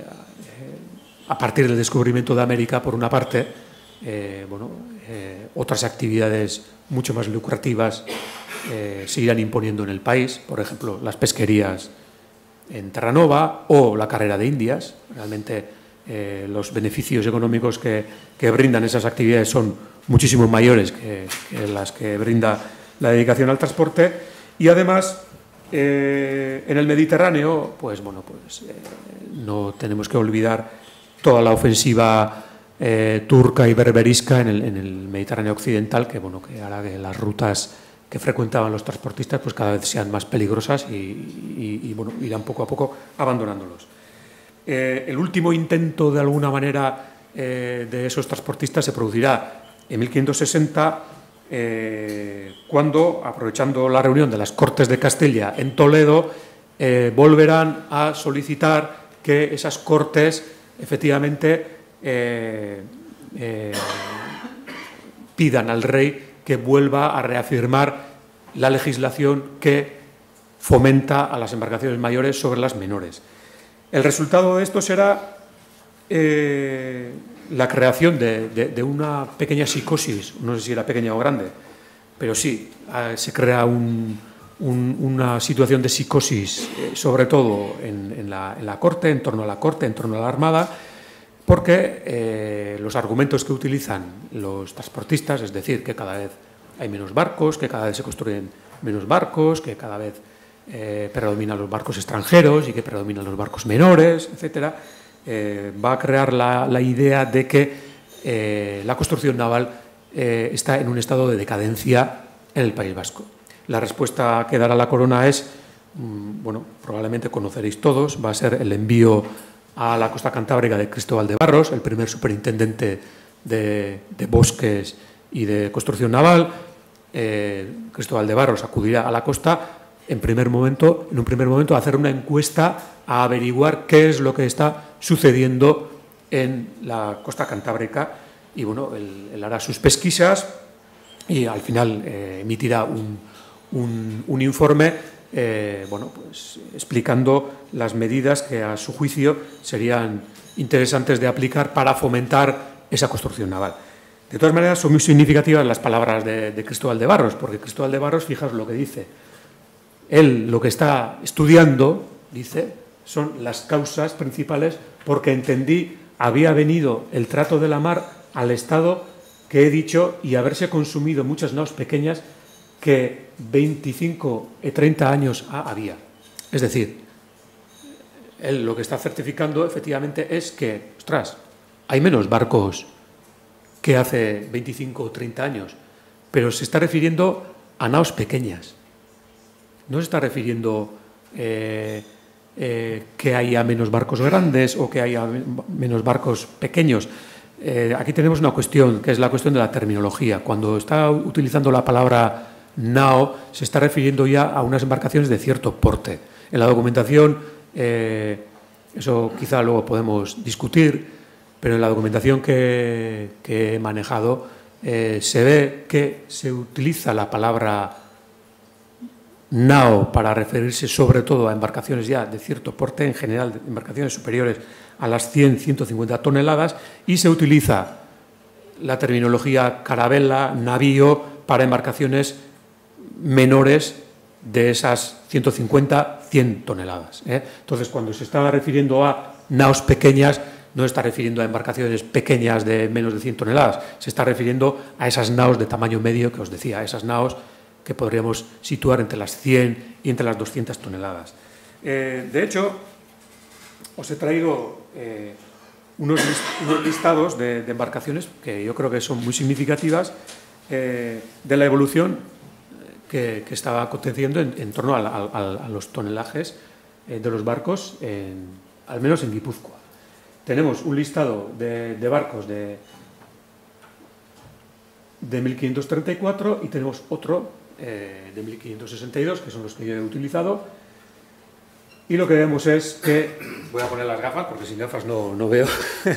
a partir del descubrimiento de América, por una parte, eh, bueno, eh, otras actividades mucho más lucrativas eh, se irán imponiendo en el país, por ejemplo, las pesquerías en Terranova o la carrera de Indias. Realmente eh, los beneficios económicos que, que brindan esas actividades son muchísimo mayores que, que las que brinda la dedicación al transporte. Y además, eh, en el Mediterráneo, pues bueno, pues eh, no tenemos que olvidar toda la ofensiva eh, turca y berberisca en el, en el Mediterráneo occidental, que bueno, que hará que las rutas que frecuentaban los transportistas pues cada vez sean más peligrosas y, y, y bueno, irán poco a poco abandonándolos. Eh, el último intento, de alguna manera, eh, de esos transportistas se producirá en mil quinientos sesenta, eh, cuando, aprovechando la reunión de las Cortes de Castilla en Toledo, eh, volverán a solicitar que esas Cortes, efectivamente, eh, eh, pidan al rey que vuelva a reafirmar la legislación que fomenta a las embarcaciones mayores sobre las menores. El resultado de esto será eh, la creación de, de, de una pequeña psicosis, no sé si era pequeña o grande, pero sí, eh, se crea un, un, una situación de psicosis, eh, sobre todo en, en, la, en la corte, en torno a la corte, en torno a la armada, porque eh, los argumentos que utilizan los transportistas, es decir, que cada vez hay menos barcos, que cada vez se construyen menos barcos, que cada vez eh, predominan los barcos extranjeros y que predominan los barcos menores, etcétera, eh, va a crear la, la idea de que eh, la construcción naval eh, está en un estado de decadencia en el País Vasco. La respuesta que dará la corona es, mmm, bueno, probablemente conoceréis todos, va a ser el envío a la costa cantábrica de Cristóbal de Barros, el primer superintendente de, de bosques y de construcción naval. Eh, Cristóbal de Barros acudirá a la costa en, primer momento, en un primer momento a hacer una encuesta a averiguar qué es lo que está sucediendo en la costa cantábrica y bueno, él, él hará sus pesquisas y al final eh, emitirá un, un, un informe Eh, bueno, pues, explicando las medidas que a su juicio serían interesantes de aplicar para fomentar esa construcción naval. De todas maneras, son muy significativas las palabras de, de Cristóbal de Barros, porque Cristóbal de Barros, fijaos lo que dice. Él lo que está estudiando, dice, son las causas principales porque entendí había venido el trato de la mar al estado que he dicho y haberse consumido muchas naos pequeñas que veinticinco y treinta años había. Es decir, él lo que está certificando efectivamente es que, ostras, hay menos barcos que hace veinticinco o treinta años, pero se está refiriendo a naos pequeñas. No se está refiriendo eh, eh, que haya menos barcos grandes o que haya menos barcos pequeños. Eh, aquí tenemos una cuestión, que es la cuestión de la terminología. Cuando está utilizando la palabra nao, se está refiriendo ya a unas embarcaciones de cierto porte. En la documentación, eh, eso quizá luego podemos discutir, pero en la documentación que, que he manejado eh, se ve que se utiliza la palabra nao para referirse sobre todo a embarcaciones ya de cierto porte, en general embarcaciones superiores a las cien a ciento cincuenta toneladas, y se utiliza la terminología carabela, navío, para embarcaciones menores de esas ciento cincuenta a cien toneladas. ¿eh? Entonces, cuando se está refiriendo a naos pequeñas, no se está refiriendo a embarcaciones pequeñas de menos de cien toneladas, se está refiriendo a esas naos de tamaño medio que os decía, esas naos que podríamos situar entre las cien y entre las doscientas toneladas. Eh, de hecho, os he traído eh, unos, list unos listados de, de embarcaciones que yo creo que son muy significativas eh, de la evolución Que, que estaba aconteciendo en, en torno a, a, a los tonelajes eh, de los barcos, en, al menos en Guipúzcoa. Tenemos un listado de, de barcos de, de mil quinientos treinta y cuatro y tenemos otro eh, de mil quinientos sesenta y dos, que son los que yo he utilizado, Y lo que vemos es que, voy a poner las gafas porque sin gafas no, no veo,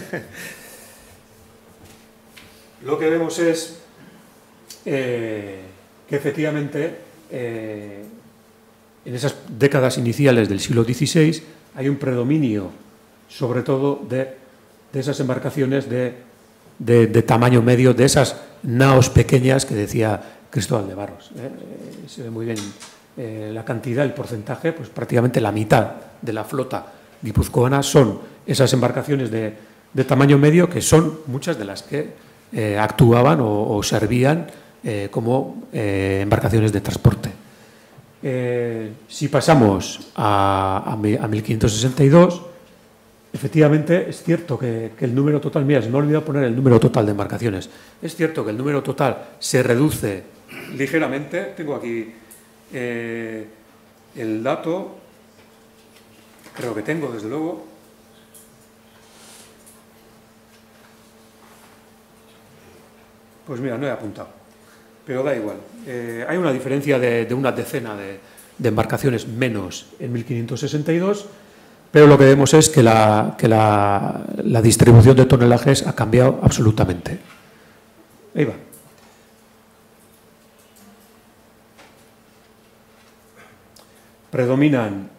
lo que vemos es eh, que efectivamente eh, en esas décadas iniciales del siglo dieciséis hay un predominio sobre todo de, de esas embarcaciones de, de, de tamaño medio, de esas naos pequeñas que decía Cristóbal de Barros. ¿eh? Eh, se ve muy bien eh, la cantidad, el porcentaje, pues prácticamente la mitad de la flota guipuzcoana son esas embarcaciones de, de tamaño medio, que son muchas de las que eh, actuaban o, o servían eh, como eh, embarcaciones de transporte. Eh, si pasamos a, a, a mil quinientos sesenta y dos, efectivamente es cierto que, que el número total, mira, se me ha olvidado poner el número total de embarcaciones, es cierto que el número total se reduce ligeramente. Tengo aquí eh, el dato, creo que tengo desde luego, pues mira, no he apuntado, pero da igual. Eh, hay una diferencia de, de una decena de, de embarcaciones menos en mil quinientos sesenta y dos, pero lo que vemos es que, la, que la, la distribución de tonelajes ha cambiado absolutamente. Ahí va. Predominan,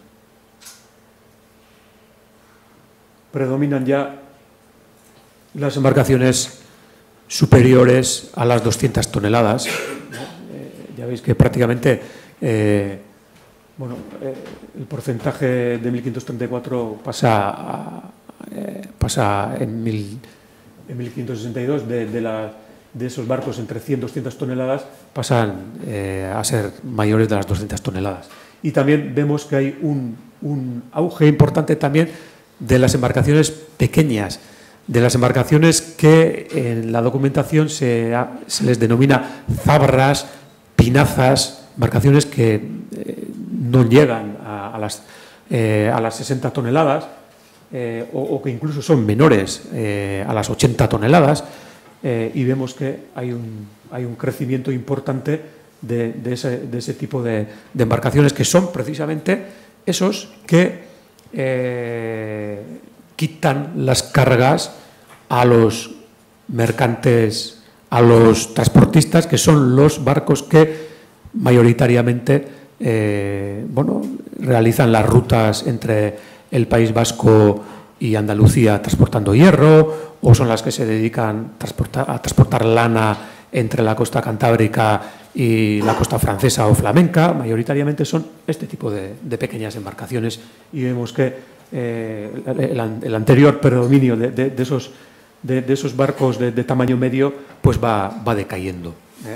predominan ya las embarcaciones superiores a las doscientas toneladas. Eh, ya veis que prácticamente eh, bueno, eh, el porcentaje de mil quinientos treinta y cuatro pasa, a, eh, pasa en, mil, en mil quinientos sesenta y dos de, de, la, de esos barcos entre cien y doscientas toneladas pasan eh, a ser mayores de las doscientas toneladas. Y también vemos que hay un, un auge importante también de las embarcaciones pequeñas, de las embarcaciones que en la documentación se, se les denomina zabras, pinazas, embarcaciones que eh, no llegan a, a, las, eh, a las sesenta toneladas eh, o, o que incluso son menores eh, a las ochenta toneladas, eh, y vemos que hay un, hay un crecimiento importante de, de, ese, de ese tipo de, de embarcaciones, que son precisamente esos que eh, quitan las cargas a los mercantes, a los transportistas, que son los barcos que mayoritariamente eh, bueno, realizan las rutas entre el País Vasco y Andalucía transportando hierro, o son las que se dedican a transportar, a transportar lana entre la costa cantábrica y la costa francesa o flamenca. Mayoritariamente son este tipo de, de pequeñas embarcaciones, y vemos que eh, el, el anterior predominio de, de, de, esos, de, de esos barcos de, de tamaño medio pues va, va decayendo. ¿eh?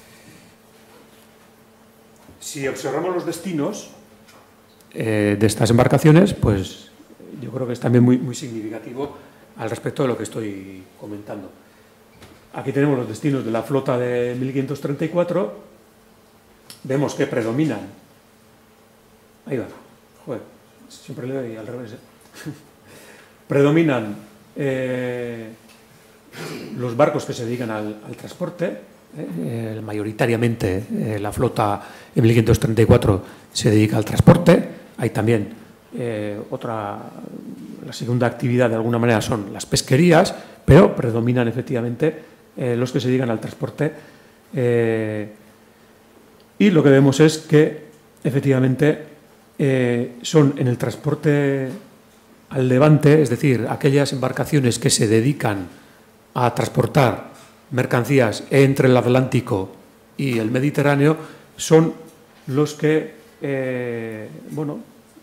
Si observamos los destinos eh, de estas embarcaciones, pues yo creo que es también muy, muy significativo al respecto de lo que estoy comentando. Aquí tenemos los destinos de la flota de mil quinientos treinta y cuatro. Vemos que predominan. Ahí va. Joder, siempre le doy al revés. ¿eh? Predominan eh, los barcos que se dedican al, al transporte. Eh, mayoritariamente eh, la flota en mil quinientos treinta y cuatro se dedica al transporte. Hay también eh, otra, la segunda actividad de alguna manera son las pesquerías, pero predominan efectivamente eh, los que se dedican al transporte. Eh, y lo que vemos es que efectivamente eh, son en el transporte al levante, es decir, aquellas embarcaciones que se dedican a transportar mercancías entre el Atlántico y el Mediterráneo, son los que eh, bueno,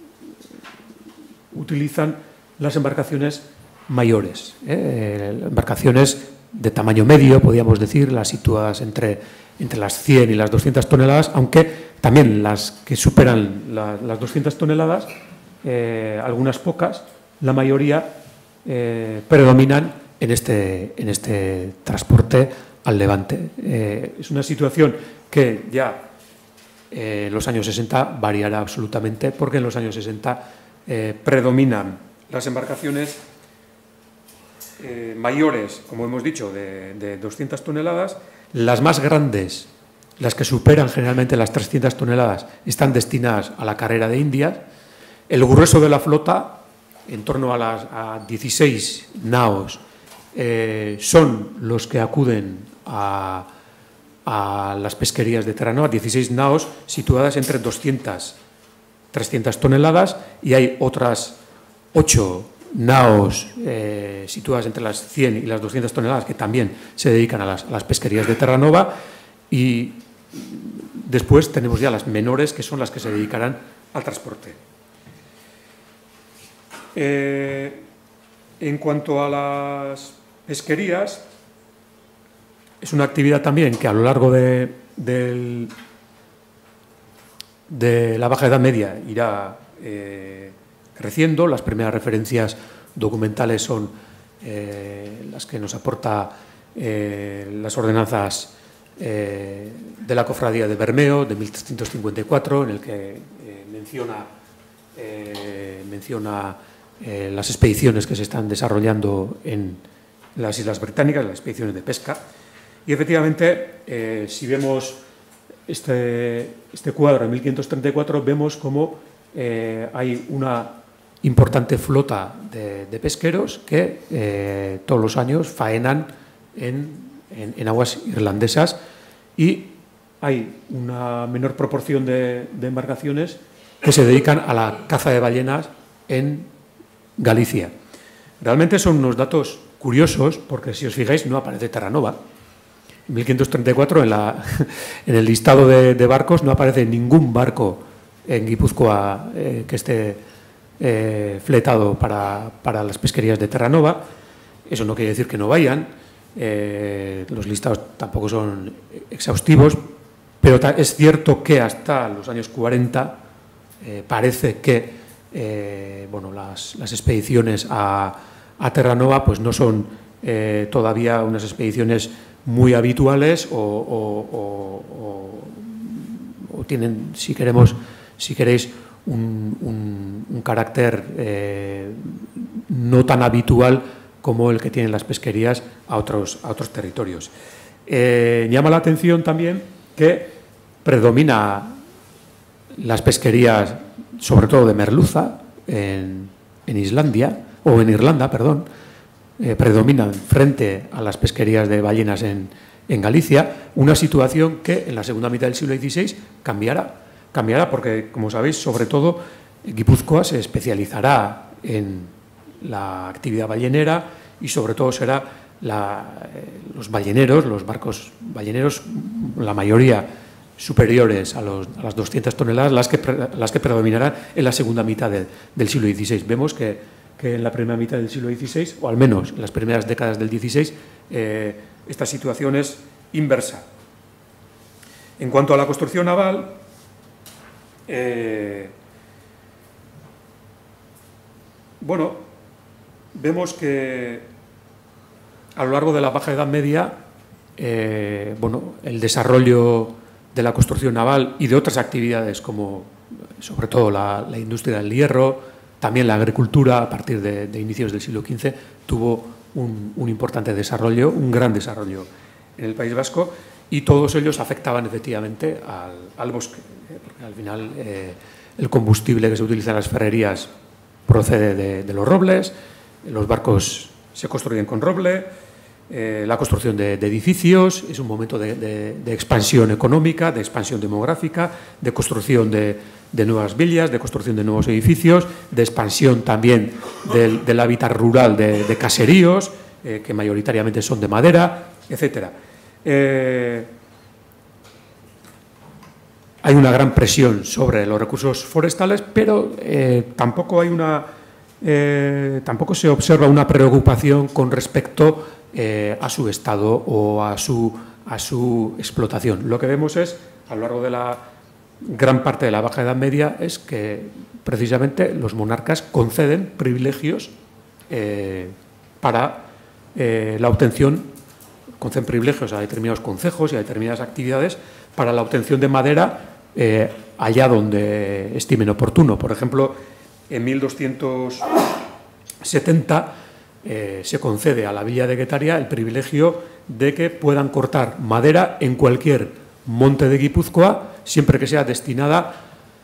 utilizan las embarcaciones mayores, ¿eh? embarcaciones de tamaño medio, podríamos decir, las situadas entre, entre las cien y las doscientas toneladas, aunque también las que superan la, las doscientas toneladas, eh, algunas pocas, la mayoría eh, predominan en este, en este transporte al levante. Eh, es una situación que ya eh, en los años sesenta variará absolutamente, porque en los años sesenta eh, predominan las embarcaciones eh, mayores, como hemos dicho, de, de doscientas toneladas. Las más grandes, las que superan generalmente las trescientas toneladas, están destinadas a la carrera de Indias, El grueso de la flota, en torno a, las, a dieciséis naos, eh, son los que acuden a, a las pesquerías de Terranova, dieciséis naos situadas entre doscientas, trescientas toneladas, y hay otras ocho naos eh, situadas entre las cien y las doscientas toneladas que también se dedican a las, a las pesquerías de Terranova, y después tenemos ya las menores, que son las que se dedicarán al transporte. Eh, en cuanto a las pesquerías, es una actividad también que a lo largo de, de, de la Baja Edad Media irá eh, creciendo. Las primeras referencias documentales son eh, las que nos aporta eh, las ordenanzas eh, de la Cofradía de Bermeo de mil trescientos cincuenta y cuatro, en el que eh, menciona, eh, menciona eh, las expediciones que se están desarrollando en las Islas Británicas, las expediciones de pesca. Y efectivamente, eh, si vemos este, este cuadro en mil quinientos treinta y cuatro, vemos cómo eh, hay una importante flota de, de pesqueros que eh, todos los años faenan en, en, en aguas irlandesas, y hay una menor proporción de, de embarcaciones que se dedican a la caza de ballenas en Galicia. Realmente son unos datos curiosos, porque si os fijáis no aparece Terranova. En mil quinientos treinta y cuatro en, la, en el listado de, de barcos no aparece ningún barco en Guipúzcoa eh, que esté eh, fletado para, para las pesquerías de Terranova. Eso no quiere decir que no vayan, eh, los listados tampoco son exhaustivos, pero es cierto que hasta los años cuarenta eh, parece que eh, bueno, las, las expediciones a, a Terranova pues no son eh, todavía unas expediciones muy habituales, o, o, o, o, o tienen, si queremos, si queréis, un, un, un carácter eh, no tan habitual como el que tienen las pesquerías a otros, a otros territorios. Eh, llama la atención también que predomina las pesquerías, sobre todo de merluza, en, en Islandia, o en Irlanda, perdón, Eh, predominan frente a las pesquerías de ballenas en, en Galicia, una situación que en la segunda mitad del siglo dieciséis cambiará, cambiará porque, como sabéis, sobre todo Guipúzcoa se especializará en la actividad ballenera, y sobre todo será la, eh, los balleneros, los barcos balleneros, la mayoría superiores a, los, a las doscientas toneladas, las que, las que predominarán en la segunda mitad de, del siglo dieciséis. Vemos que que en la primera mitad del siglo dieciséis, o al menos en las primeras décadas del dieciséis, eh, esta situación es inversa. En cuanto a la construcción naval, eh, bueno, vemos que a lo largo de la Baja Edad Media, eh, bueno, el desarrollo de la construcción naval y de otras actividades, como sobre todo la, la industria del hierro, también la agricultura, a partir de, de inicios del siglo quince, tuvo un, un importante desarrollo, un gran desarrollo en el País Vasco, y todos ellos afectaban efectivamente al, al bosque, ¿eh? Porque al final eh, el combustible que se utiliza en las ferrerías procede de, de los robles, los barcos se construyen con roble, eh, la construcción de, de edificios es un momento de, de, de expansión económica, de expansión demográfica, de construcción de, de nuevas villas, de construcción de nuevos edificios, de expansión también del, del hábitat rural de, de caseríos, eh, que mayoritariamente son de madera, etcétera. Eh, hay una gran presión sobre los recursos forestales, pero eh, tampoco hay una, eh, tampoco se observa una preocupación con respecto eh, a su estado o a su, a su explotación. Lo que vemos es, a lo largo de la gran parte de la Baja Edad Media, es que precisamente los monarcas conceden privilegios eh, para eh, la obtención, conceden privilegios a determinados concejos y a determinadas actividades para la obtención de madera eh, allá donde estimen oportuno. Por ejemplo, en mil doscientos setenta eh, se concede a la villa de Guetaria el privilegio de que puedan cortar madera en cualquier monte de Guipúzcoa, siempre que sea destinada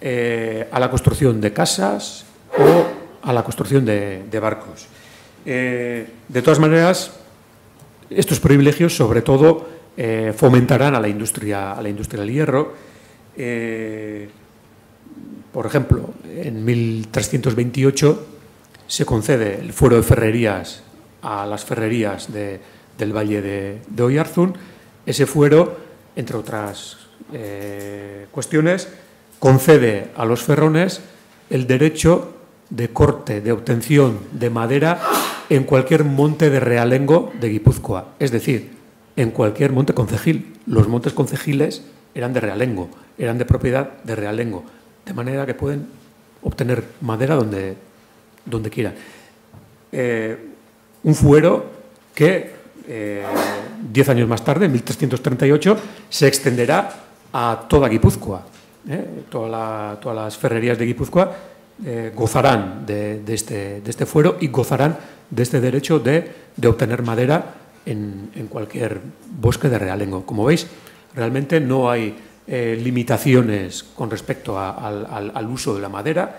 eh, a la construcción de casas o a la construcción de, de barcos. Eh, de todas maneras, estos privilegios, sobre todo, eh, fomentarán a la industria, a la industria del hierro. Eh, por ejemplo, en mil trescientos veintiocho se concede el fuero de ferrerías a las ferrerías de, del Valle de, de Oyarzún. Ese fuero, entre otras eh, cuestiones, concede a los ferrones el derecho de corte, de obtención de madera en cualquier monte de realengo de Guipúzcoa, es decir, en cualquier monte concejil. Los montes concejiles eran de realengo, eran de propiedad de realengo, de manera que pueden obtener madera donde, donde quieran. Eh, un fuero que eh, diez años más tarde, en mil trescientos treinta y ocho, se extenderá a toda Guipúzcoa. Eh, toda la, todas las ferrerías de Guipúzcoa eh, gozarán de, de, este, de este fuero y gozarán de este derecho de, de obtener madera en, en cualquier bosque de realengo. Como veis, realmente no hay eh, limitaciones con respecto a, al, al, al uso de la madera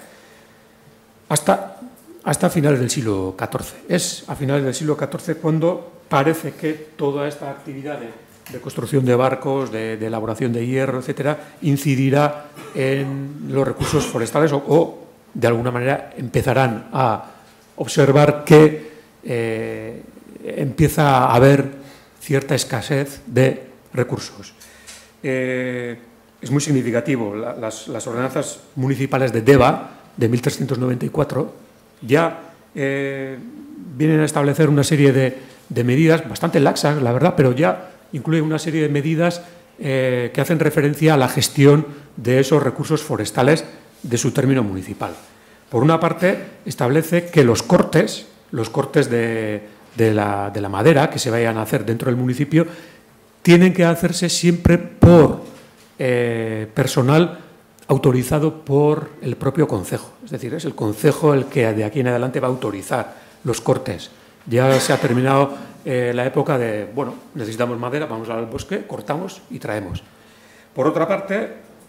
hasta, hasta finales del siglo catorce. Es a finales del siglo catorce cuando parece que toda esta actividad de, de construcción de barcos, de, de elaboración de hierro, etcétera, incidirá en los recursos forestales o, o de alguna manera empezarán a observar que eh, empieza a haber cierta escasez de recursos. Eh, es muy significativo, la, las, las ordenanzas municipales de Deva de mil trescientos noventa y cuatro ya eh, vienen a establecer una serie de, de medidas bastante laxas, la verdad, pero ya incluye una serie de medidas eh, que hacen referencia a la gestión de esos recursos forestales de su término municipal. Por una parte, establece que los cortes, los cortes de, de, la, de la madera que se vayan a hacer dentro del municipio, tienen que hacerse siempre por eh, personal autorizado por el propio concejo. Es decir, es el concejo el que de aquí en adelante va a autorizar los cortes. Ya se ha terminado eh, la época de, bueno, necesitamos madera, vamos al bosque, cortamos y traemos. Por otra parte,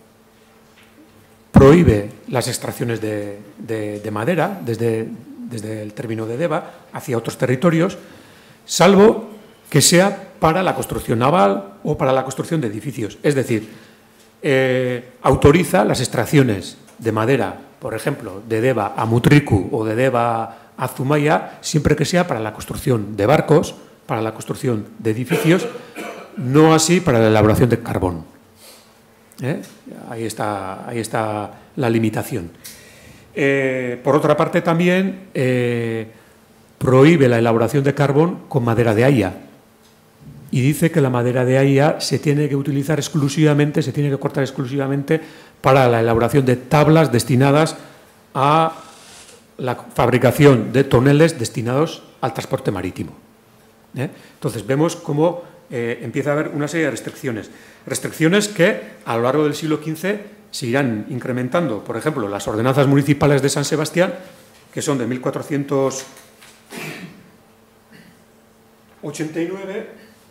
prohíbe las extracciones de, de, de madera desde, desde el término de Deva hacia otros territorios, salvo que sea para la construcción naval o para la construcción de edificios. Es decir, eh, autoriza las extracciones de madera, por ejemplo, de Deva a Mutriku o de Deva a Zumaya, siempre que sea para la construcción de barcos, para la construcción de edificios, no así para la elaboración de carbón. ¿Eh? Ahí está, ahí está la limitación. Eh, por otra parte, también eh, prohíbe la elaboración de carbón con madera de haya y dice que la madera de haya se tiene que utilizar exclusivamente, se tiene que cortar exclusivamente para la elaboración de tablas destinadas a la fabricación de toneles destinados al transporte marítimo. ¿Eh? Entonces, vemos cómo eh, empieza a haber una serie de restricciones. Restricciones que a lo largo del siglo quince se irán incrementando. Por ejemplo, las ordenanzas municipales de San Sebastián, que son de mil cuatrocientos ochenta y nueve,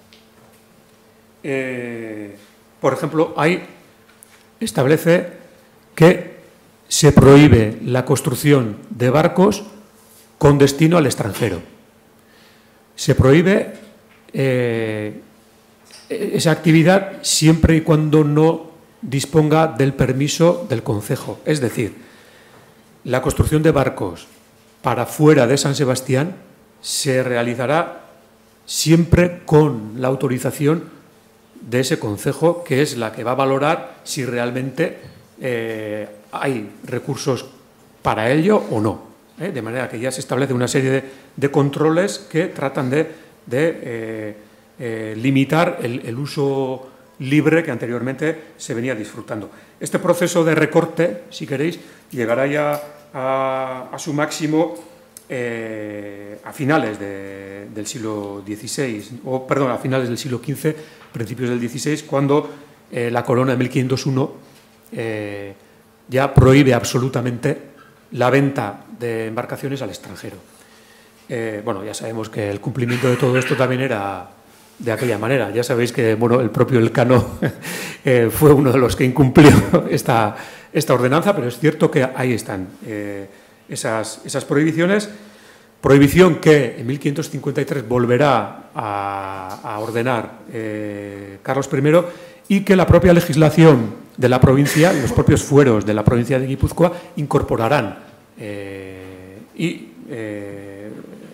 eh, por ejemplo, ahí establece que se prohíbe la construcción de barcos con destino al extranjero. Se prohíbe eh, esa actividad siempre y cuando no disponga del permiso del concejo. Es decir, la construcción de barcos para fuera de San Sebastián se realizará siempre con la autorización de ese concejo, que es la que va a valorar si realmente eh, hay recursos para ello o no. ¿eh? De manera que ya se establece una serie de, de controles que tratan de, de eh, eh, limitar el, el uso libre que anteriormente se venía disfrutando. Este proceso de recorte, si queréis, llegará ya a, a su máximo eh, a finales de, del siglo dieciséis, o perdón, a finales del siglo quince, principios del dieciséis, cuando eh, la corona de mil quinientos uno eh, ya prohíbe absolutamente la venta de embarcaciones al extranjero. Eh, bueno, ya sabemos que el cumplimiento de todo esto también era de aquella manera. Ya sabéis que bueno, el propio Elcano eh, fue uno de los que incumplió esta, esta ordenanza, pero es cierto que ahí están eh, esas, esas prohibiciones. Prohibición que en mil quinientos cincuenta y tres volverá a, a ordenar eh, Carlos primero, y que la propia legislación de la provincia, los propios fueros de la provincia de Guipúzcoa incorporarán eh, y eh,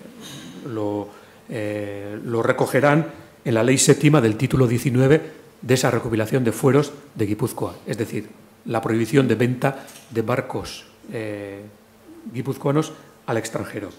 lo, eh, lo recogerán en la ley séptima del título diecinueve de esa recopilación de fueros de Guipúzcoa, es decir, la prohibición de venta de barcos eh, guipuzcoanos al extranjero.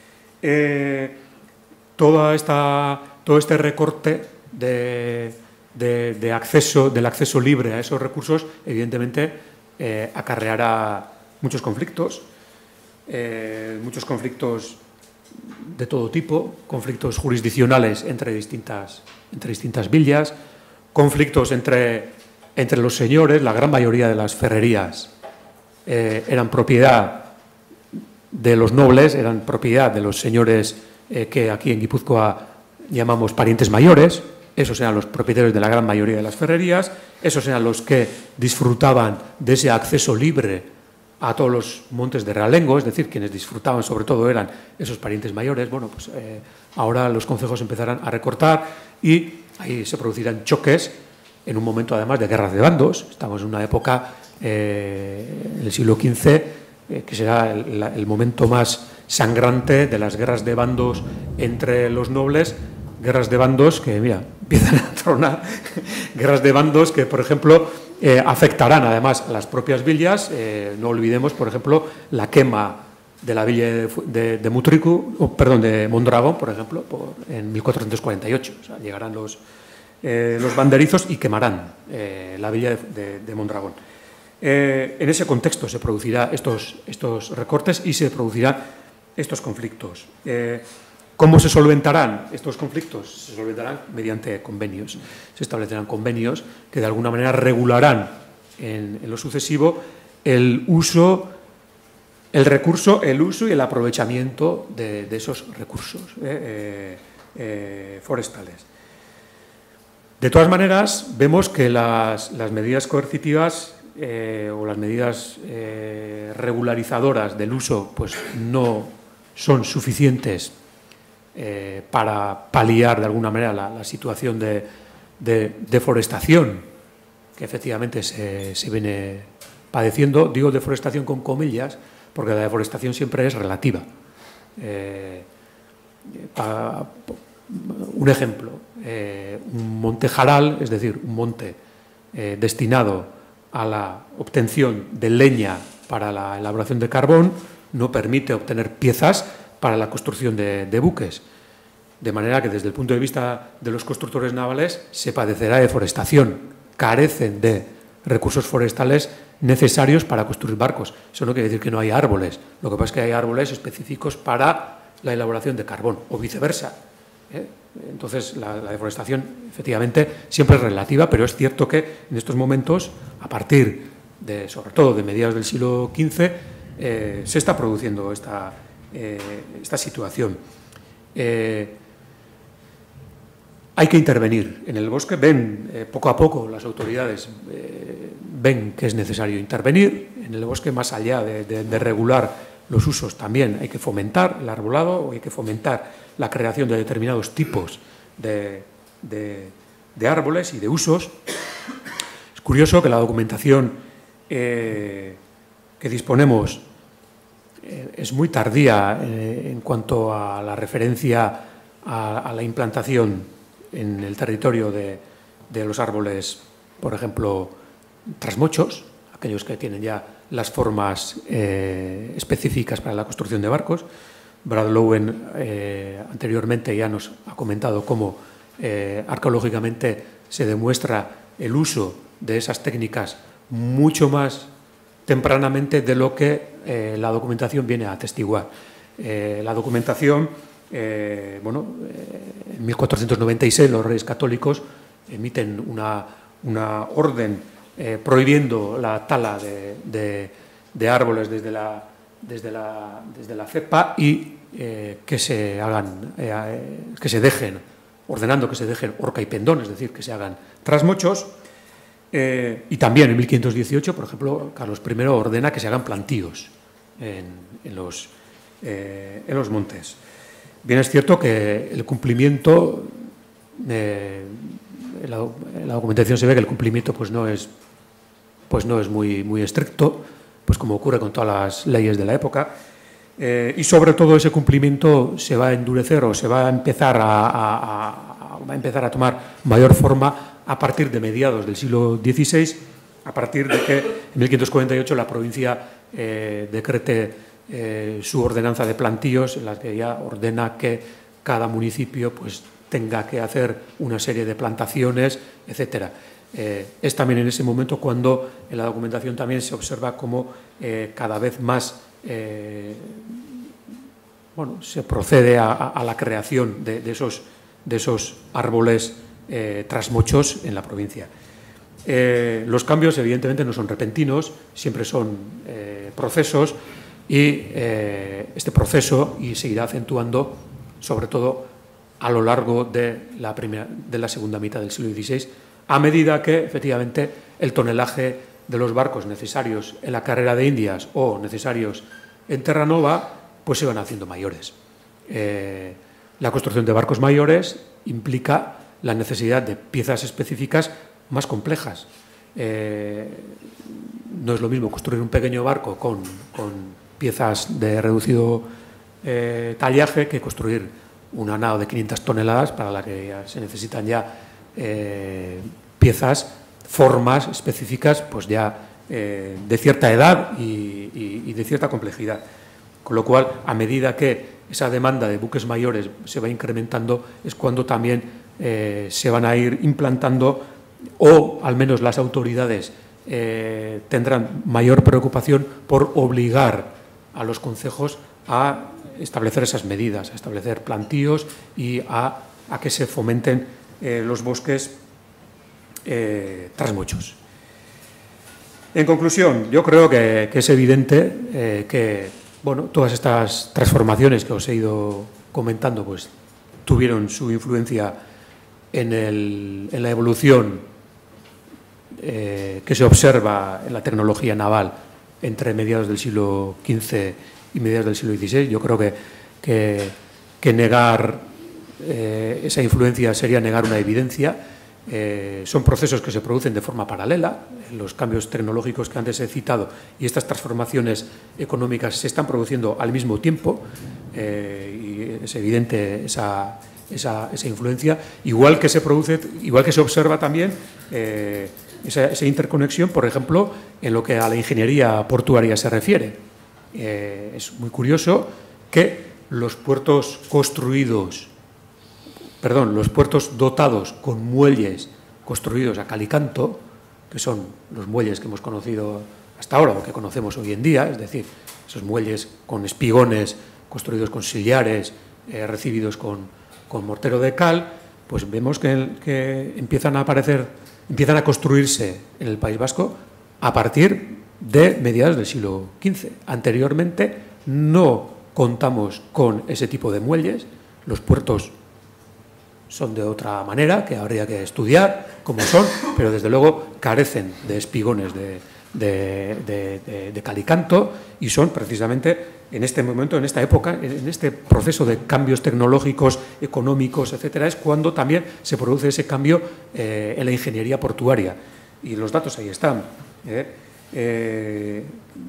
Eh, toda esta, todo este recorte de, de, de acceso, del acceso libre a esos recursos, evidentemente, eh, acarreará muchos conflictos, eh, muchos conflictos de todo tipo, conflictos jurisdiccionales entre distintas, entre distintas villas, conflictos entre, entre los señores. La gran mayoría de las ferrerías eh, eran propiedad de los nobles, eran propiedad de los señores eh, que aquí en Guipúzcoa llamamos parientes mayores. Esos eran los propietarios de la gran mayoría de las ferrerías, esos eran los que disfrutaban de ese acceso libre a todos los montes de realengo, es decir, quienes disfrutaban sobre todo eran esos parientes mayores. Bueno, pues eh, ahora los concejos empezarán a recortar y ahí se producirán choques en un momento además de guerras de bandos. Estamos en una época, eh, en el siglo quince, que será el, la, el momento más sangrante de las guerras de bandos entre los nobles, guerras de bandos que, mira, empiezan a tronar, guerras de bandos que, por ejemplo, eh, afectarán además a las propias villas. Eh, no olvidemos, por ejemplo, la quema de la villa de, de, de Mutriku, oh, perdón, de Mondragón, por ejemplo, por, en mil cuatrocientos cuarenta y ocho. O sea, llegarán los, eh, los banderizos y quemarán eh, la villa de, de, de Mondragón. Eh, en ese contexto se producirán estos, estos recortes y se producirán estos conflictos. Eh, ¿Cómo se solventarán estos conflictos? Se solventarán mediante convenios. Se establecerán convenios que de alguna manera regularán en, en lo sucesivo el uso, el recurso, el uso y el aprovechamiento de, de esos recursos eh, eh, forestales. De todas maneras, vemos que las, las medidas coercitivas Eh, o las medidas eh, regularizadoras del uso pues no son suficientes eh, para paliar de alguna manera la, la situación de, de deforestación que efectivamente se, se viene padeciendo. Digo deforestación con comillas porque la deforestación siempre es relativa. Eh, pa, un ejemplo, eh, un monte jaral, es decir, un monte eh, destinado a la obtención de leña para la elaboración de carbón, no permite obtener piezas para la construcción de, de buques. De manera que desde el punto de vista de los constructores navales se padecerá deforestación, carecen de recursos forestales necesarios para construir barcos. Eso no quiere decir que no haya árboles, lo que pasa es que hay árboles específicos para la elaboración de carbón, o viceversa. ¿eh? Entonces, la, la deforestación, efectivamente, siempre es relativa, pero es cierto que en estos momentos, a partir de, sobre todo, de mediados del siglo quince, eh, se está produciendo esta, eh, esta situación. Eh, hay que intervenir en el bosque. Ven, eh, poco a poco, las autoridades eh, ven que es necesario intervenir en el bosque, más allá de, de, de regular los usos. También hay que fomentar el arbolado, o hay que fomentar la creación de determinados tipos de, de, de árboles y de usos. Es curioso que la documentación eh, que disponemos eh, es muy tardía eh, en cuanto a la referencia a, a la implantación en el territorio de, de los árboles, por ejemplo, trasmochos, aquellos que tienen ya las formas eh, específicas para la construcción de barcos. Brad Lowen eh, anteriormente ya nos ha comentado cómo eh, arqueológicamente se demuestra el uso de esas técnicas mucho más tempranamente de lo que eh, la documentación viene a atestiguar. Eh, la documentación, eh, bueno, eh, en mil cuatrocientos noventa y seis los reyes católicos emiten una, una orden eh, prohibiendo la tala de, de, de árboles desde la Desde la, desde la cepa y eh, que se hagan, eh, que se dejen, ordenando que se dejen horca y pendón, es decir, que se hagan trasmochos. Eh, y también en mil quinientos dieciocho, por ejemplo, Carlos primero ordena que se hagan plantíos en, en, los, eh, en los montes. Bien es cierto que el cumplimiento, eh, en, la, en la documentación se ve que el cumplimiento pues no es, pues no es muy, muy estricto, pues como ocurre con todas las leyes de la época, eh, y sobre todo ese cumplimiento se va a endurecer o se va a empezar a, a, a, va a empezar a tomar mayor forma a partir de mediados del siglo dieciséis, a partir de que en mil quinientos cuarenta y ocho la provincia eh, decrete eh, su ordenanza de plantíos, en la que ya ordena que cada municipio pues, tenga que hacer una serie de plantaciones, etcétera. Eh, es también en ese momento cuando en la documentación también se observa cómo eh, cada vez más eh, bueno, se procede a, a la creación de, de, esos, de esos árboles Eh, trasmochos en la provincia. Eh, los cambios, evidentemente, no son repentinos, siempre son eh, procesos y eh, este proceso y se irá acentuando, sobre todo a lo largo de la, primera, de la segunda mitad del siglo dieciséis, a medida que, efectivamente, el tonelaje de los barcos necesarios en la carrera de Indias o necesarios en Terranova, pues se van haciendo mayores. Eh, la construcción de barcos mayores implica la necesidad de piezas específicas más complejas. Eh, no es lo mismo construir un pequeño barco con, con piezas de reducido eh, tallaje que construir una nao de quinientas toneladas para la que ya se necesitan ya eh, piezas, formas específicas, pues ya eh, de cierta edad y, y, y de cierta complejidad. Con lo cual, a medida que esa demanda de buques mayores se va incrementando, es cuando también Eh, se van a ir implantando, o al menos las autoridades eh, tendrán mayor preocupación por obligar a los concejos a establecer esas medidas, a establecer plantíos y a, a que se fomenten eh, los bosques eh, trasmochos. En conclusión, yo creo que, que es evidente eh, que bueno, todas estas transformaciones que os he ido comentando pues, tuvieron su influencia En, el, en la evolución eh, que se observa en la tecnología naval entre mediados del siglo quince y mediados del siglo dieciséis. Yo creo que, que, que negar eh, esa influencia sería negar una evidencia. Eh, son procesos que se producen de forma paralela. Los cambios tecnológicos que antes he citado y estas transformaciones económicas se están produciendo al mismo tiempo eh, y es evidente esa Esa, esa influencia, igual que se produce, igual que se observa también eh, esa, esa interconexión, por ejemplo, en lo que a la ingeniería portuaria se refiere. Eh, es muy curioso que los puertos construidos, perdón, los puertos dotados con muelles construidos a cal y canto, que son los muelles que hemos conocido hasta ahora o que conocemos hoy en día, es decir, esos muelles con espigones construidos con sillares, eh, recibidos con con mortero de cal, pues vemos que, que empiezan a aparecer, empiezan a construirse en el País Vasco a partir de mediados del siglo quince. Anteriormente no contamos con ese tipo de muelles, los puertos son de otra manera, que habría que estudiar cómo son, pero desde luego carecen de espigones de, de, de, de, de cal y canto y son precisamente en este momento, en esta época, en este proceso de cambios tecnológicos, económicos, etcétera, es cuando también se produce ese cambio eh, en la ingeniería portuaria. Y los datos ahí están. ¿eh? Eh,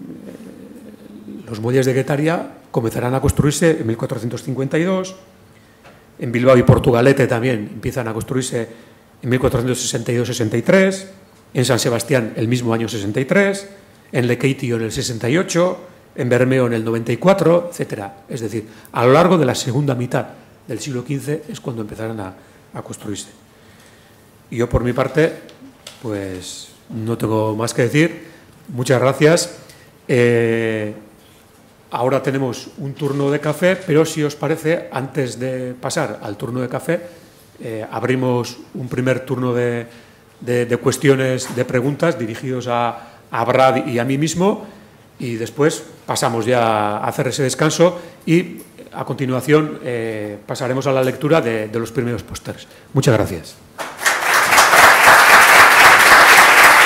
los muelles de Guetaria comenzarán a construirse en mil cuatrocientos cincuenta y dos, en Bilbao y Portugalete también empiezan a construirse en mil cuatrocientos sesenta y dos sesenta y tres, en San Sebastián el mismo año sesenta y tres, en Lekeitio en el sesenta y ocho, en Bermeo en el noventa y cuatro, etcétera. Es decir, a lo largo de la segunda mitad del siglo quince es cuando empezarán a, a construirse. Y yo, por mi parte, pues no tengo más que decir. Muchas gracias. Eh, ahora tenemos un turno de café, pero si os parece, antes de pasar al turno de café, eh, abrimos un primer turno de, de, de cuestiones, de preguntas dirigidos a, a Brad y a mí mismo. Y después pasamos ya a hacer ese descanso y a continuación eh, pasaremos a la lectura de, de los primeros pósters. Muchas gracias.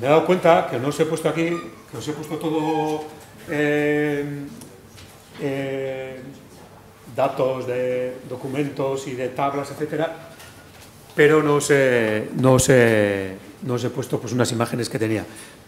me he dado cuenta que no os he puesto aquí, que os he puesto todo eh, eh, datos de documentos y de tablas, etcétera, pero no os he, no os he, no os he puesto pues, unas imágenes que tenía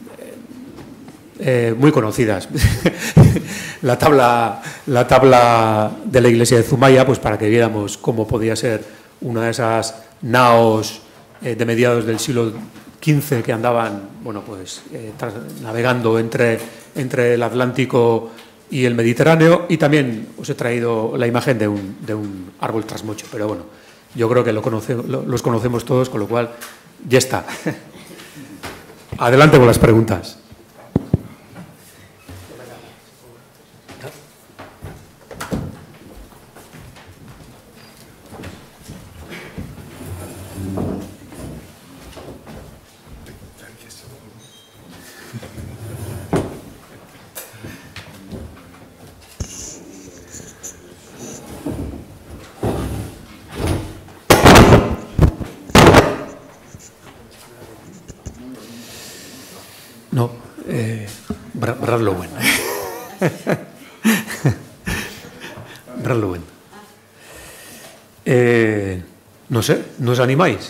eh, muy conocidas. la, tabla, la tabla de la iglesia de Zumaya, pues para que viéramos cómo podía ser una de esas naos eh, de mediados del siglo quince que andaban, bueno, pues eh, navegando entre, entre el Atlántico y el Mediterráneo, y también os he traído la imagen de un, de un árbol trasmocho, pero bueno, yo creo que lo conoce, lo, los conocemos todos, con lo cual ya está. Adelante con las preguntas. No, eh, Brad Lowen. Brad Lowen. Eh, no sé, ¿no os animáis?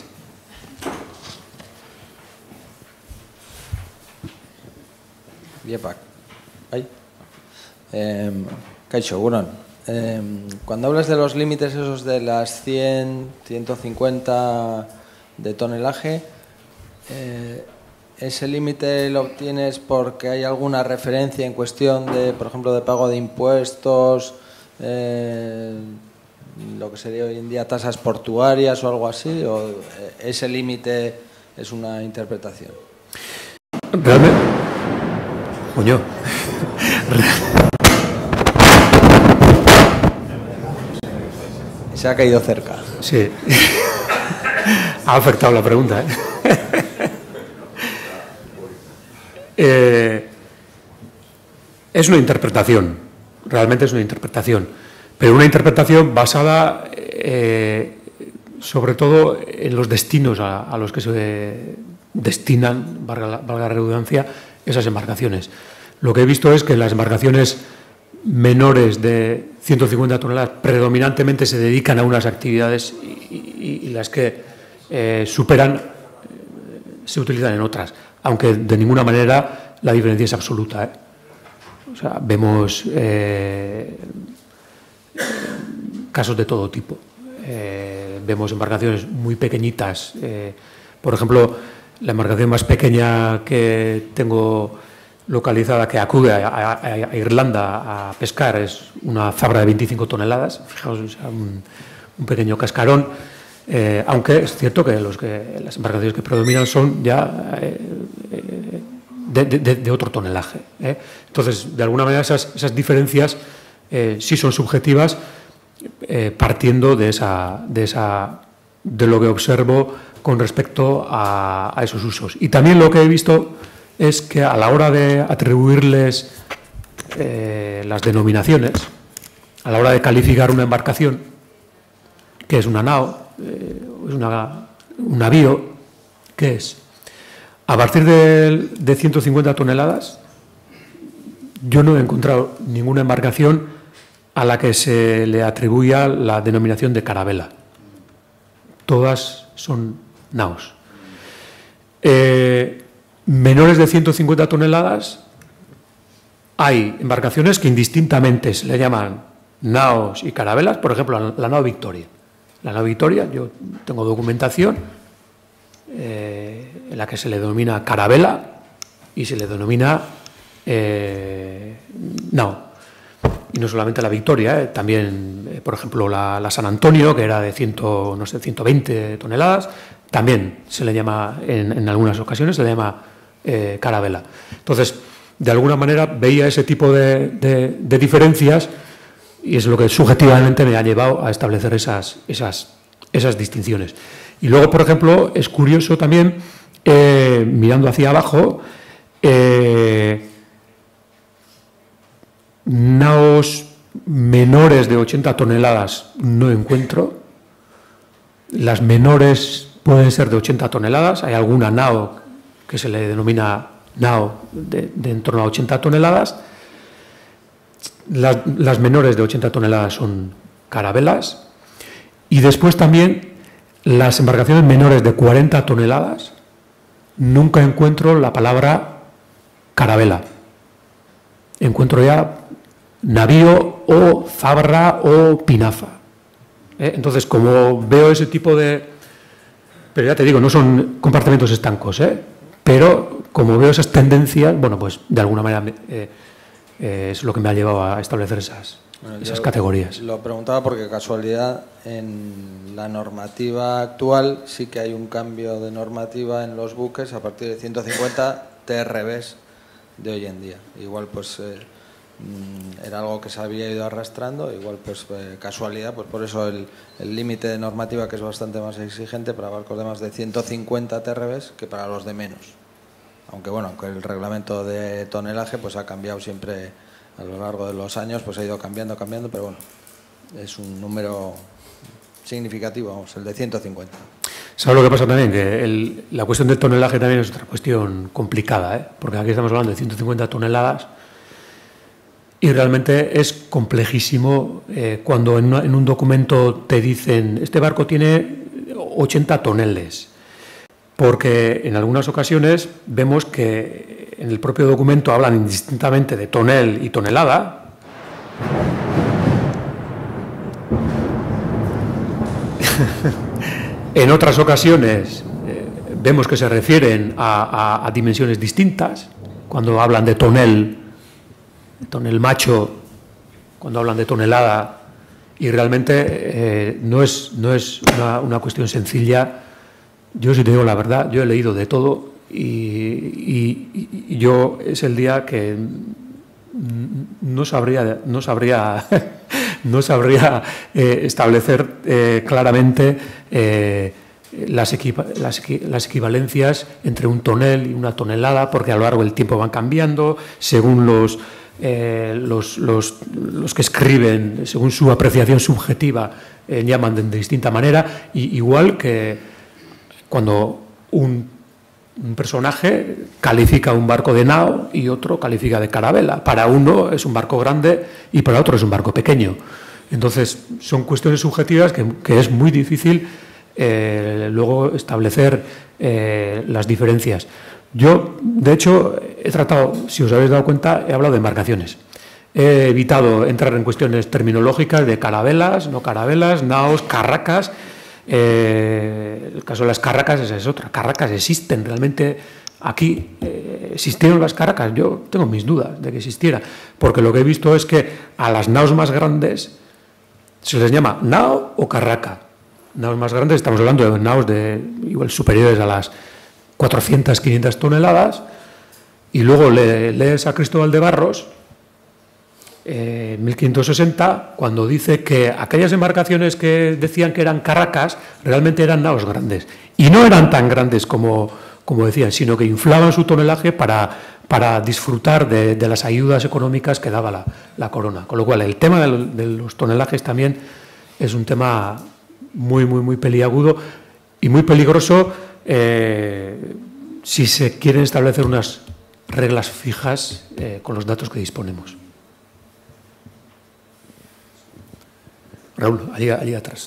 Biepak. Ay. Eh, Kaixo, Guron. Eh, cuando hablas de los límites esos de las cien, ciento cincuenta de tonelaje, eh, ¿ese límite lo obtienes porque hay alguna referencia en cuestión de, por ejemplo, de pago de impuestos, eh, lo que sería hoy en día tasas portuarias o algo así? ¿O ese límite es una interpretación? Realmente, coño. Se ha caído cerca. Sí. Ha afectado la pregunta, ¿eh? Eh, es una interpretación, realmente es una interpretación, pero una interpretación basada eh, sobre todo en los destinos a, a los que se destinan, valga la, valga la redundancia, esas embarcaciones. Lo que he visto es que las embarcaciones menores de ciento cincuenta toneladas predominantemente se dedican a unas actividades y, y, y las que eh, superan se utilizan en otras, aunque de ninguna manera la diferencia es absoluta, ¿eh? O sea, vemos eh, casos de todo tipo. Eh, vemos embarcaciones muy pequeñitas. Eh, por ejemplo, la embarcación más pequeña que tengo localizada, que acude a, a, a Irlanda a pescar, es una zabra de veinticinco toneladas. Fijaos, o sea, un, un pequeño cascarón. Eh, aunque es cierto que, los que las embarcaciones que predominan son ya eh, de, de, de otro tonelaje, ¿eh? Entonces, de alguna manera, esas, esas diferencias eh, sí son subjetivas, eh, partiendo de, esa, de, esa, de lo que observo con respecto a, a esos usos. Y también lo que he visto es que a la hora de atribuirles eh, las denominaciones, a la hora de calificar una embarcación, que es una nao, Eh, es una, un navío, ¿qué es? A partir de, de ciento cincuenta toneladas, yo no he encontrado ninguna embarcación a la que se le atribuya la denominación de carabela. Todas son naos. Eh, menores de ciento cincuenta toneladas, hay embarcaciones que indistintamente se le llaman naos y carabelas, por ejemplo, la, la nao Victoria. La nao Victoria, yo tengo documentación eh, en la que se le denomina carabela y se le denomina eh, nao. Y no solamente la Victoria, eh, también, eh, por ejemplo, la, la San Antonio, que era de cien, no sé, ciento veinte toneladas, también se le llama, en, en algunas ocasiones, se le llama eh, carabela. Entonces, de alguna manera veía ese tipo de, de, de diferencias. Y es lo que subjetivamente me ha llevado a establecer esas, esas, esas distinciones. Y luego, por ejemplo, es curioso también, eh, mirando hacia abajo, eh, naos menores de ochenta toneladas no encuentro. Las menores pueden ser de ochenta toneladas. Hay alguna nao que se le denomina nao de, de en torno a ochenta toneladas. Las, las menores de ochenta toneladas son carabelas. Y después también las embarcaciones menores de cuarenta toneladas, nunca encuentro la palabra carabela. Encuentro ya navío o zabra o pinaza. ¿Eh? Entonces, como veo ese tipo de... Pero ya te digo, no son compartimentos estancos, ¿eh? Pero como veo esas tendencias, bueno, pues de alguna manera eh, eh, es lo que me ha llevado a establecer esas, bueno, esas categorías. Lo preguntaba porque, casualidad, en la normativa actual sí que hay un cambio de normativa en los buques a partir de ciento cincuenta T R Bs de hoy en día. Igual, pues... Eh, era algo que se había ido arrastrando, igual pues eh, casualidad, pues por eso el límite de normativa, que es bastante más exigente para barcos de más de ciento cincuenta T R Bs que para los de menos. Aunque bueno, aunque el reglamento de tonelaje pues ha cambiado siempre a lo largo de los años, pues ha ido cambiando, cambiando, pero bueno, es un número significativo, vamos, el de ciento cincuenta. ¿Sabes lo que pasa también? Que el, la cuestión del tonelaje también es otra cuestión complicada, ¿eh? Porque aquí estamos hablando de ciento cincuenta toneladas. Y realmente es complejísimo eh, cuando en, una, en un documento te dicen este barco tiene ochenta toneles, porque en algunas ocasiones vemos que en el propio documento hablan indistintamente de tonel y tonelada. En otras ocasiones eh, vemos que se refieren a, a, a dimensiones distintas, cuando hablan de tonel. Tonel macho, cuando hablan de tonelada, y realmente eh, no es, no es una, una cuestión sencilla. Yo, si te digo la verdad, yo he leído de todo y, y, y yo es el día que no sabría, no sabría, no sabría eh, establecer eh, claramente eh, las, equipa, las, las equivalencias entre un tonel y una tonelada, porque a lo largo del tiempo van cambiando según los... Eh, los, los, los que escriben, según su apreciación subjetiva, eh, llaman de, de distinta manera, y, igual que cuando un, un personaje califica un barco de nao y otro califica de carabela. Para uno es un barco grande y para otro es un barco pequeño. Entonces, son cuestiones subjetivas que, que es muy difícil eh, luego establecer eh, las diferencias. Yo, de hecho, he tratado, si os habéis dado cuenta, he hablado de embarcaciones. He evitado entrar en cuestiones terminológicas de carabelas, no carabelas, naos, carracas. Eh, el caso de las carracas esa es otra. Carracas existen realmente. Aquí eh, existieron las carracas. Yo tengo mis dudas de que existiera, porque lo que he visto es que a las naos más grandes se les llama nao o carraca. Naos más grandes, estamos hablando de naos de igual superiores a las cuatrocientas, quinientas toneladas, y luego le, lees a Cristóbal de Barros, en eh, mil quinientos sesenta, cuando dice que aquellas embarcaciones que decían que eran carracas, realmente eran naos grandes. Y no eran tan grandes como, como decían, sino que inflaban su tonelaje para, para disfrutar de, de las ayudas económicas que daba la, la corona. Con lo cual, el tema de, de los tonelajes también es un tema muy, muy, muy peliagudo y muy peligroso. Eh, si se quieren establecer unas reglas fijas eh, con los datos que disponemos. Raúl, allí, allí atrás.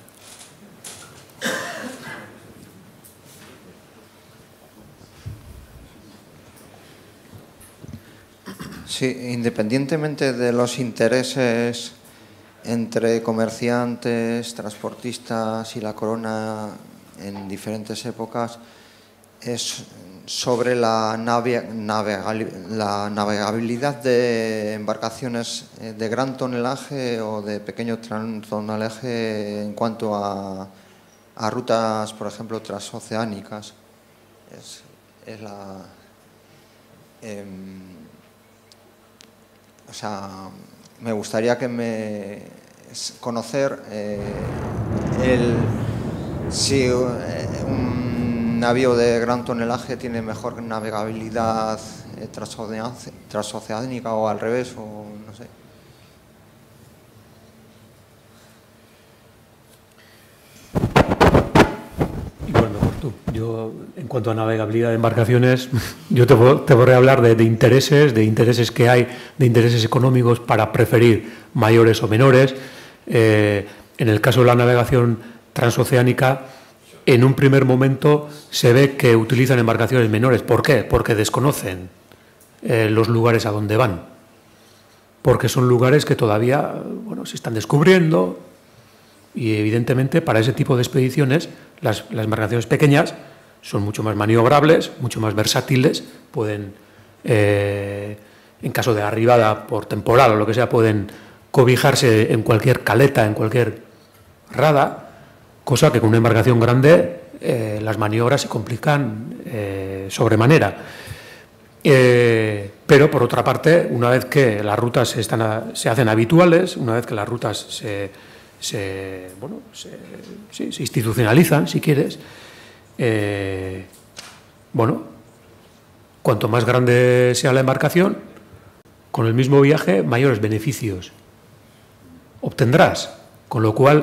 Sí, independientemente de los intereses entre comerciantes, transportistas y la corona en diferentes épocas, es sobre la, navega la navegabilidad de embarcaciones de gran tonelaje o de pequeño tonelaje en cuanto a, a rutas, por ejemplo, transoceánicas. Es, es la... Eh, o sea, me gustaría que me conocer eh, el, si eh, un navío de gran tonelaje tiene mejor navegabilidad eh, transoceánica o al revés, o no sé. Y bueno, tú. Yo, en cuanto a navegabilidad de embarcaciones, yo te, te podré hablar de, de intereses, de intereses que hay, de intereses económicos para preferir mayores o menores. Eh, en el caso de la navegación transoceánica, en un primer momento se ve que utilizan embarcaciones menores. ¿Por qué? Porque desconocen eh, los lugares a donde van. Porque son lugares que todavía, bueno, se están descubriendo y, evidentemente, para ese tipo de expediciones, las, las embarcaciones pequeñas son mucho más maniobrables, mucho más versátiles, pueden, eh, en caso de arribada por temporal o lo que sea, pueden cobijarse en cualquier caleta, en cualquier rada, cosa que con una embarcación grande eh, las maniobras se complican eh, sobremanera. Eh, pero, por otra parte, una vez que las rutas se, están a, se hacen habituales, una vez que las rutas se, se, bueno, se, sí, se institucionalizan, si quieres, eh, bueno, cuanto más grande sea la embarcación, con el mismo viaje, mayores beneficios obtendrás. Con lo cual,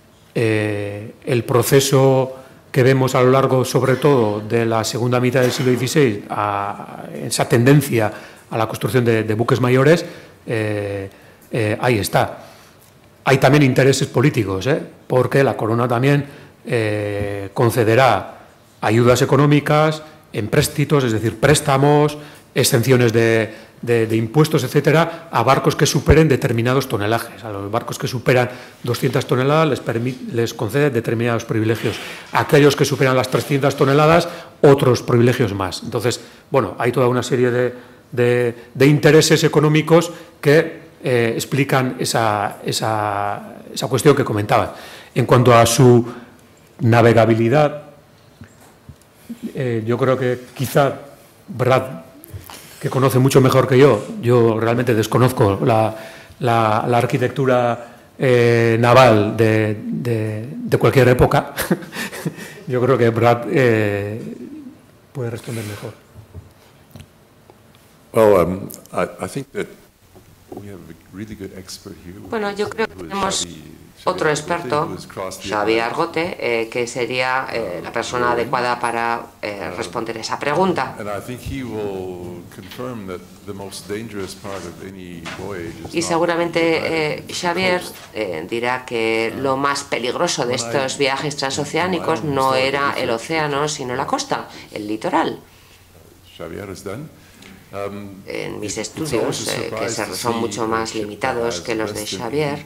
eh, el proceso que vemos a lo largo, sobre todo, de la segunda mitad del siglo dieciséis, a esa tendencia a la construcción de, de buques mayores, eh, eh, ahí está. Hay también intereses políticos, ¿eh? Porque la Corona también eh, concederá ayudas económicas, empréstitos, es decir, préstamos, exenciones de, de, de impuestos, etcétera, a barcos que superen determinados tonelajes. A los barcos que superan doscientas toneladas les, permite, les concede determinados privilegios. A aquellos que superan las trescientas toneladas, otros privilegios más. Entonces, bueno, hay toda una serie de, de, de intereses económicos que eh, explican esa, esa, esa cuestión que comentaba. En cuanto a su navegabilidad, eh, yo creo que quizá Brad, que conoce mucho mejor que yo, yo realmente desconozco la, la, la arquitectura eh, naval de, de, de cualquier época. Yo creo que Brad eh, puede responder mejor. Well, um, I, I think that we have a really good expert here. Bueno, yo creo que tenemos otro experto, Xavier Argote, eh, que sería eh, la persona adecuada para eh, responder esa pregunta. Y seguramente eh, Xavier eh, dirá que lo más peligroso de estos viajes transoceánicos no era el océano, sino la costa, el litoral. En mis estudios, eh, que son mucho más limitados que los de Xavier,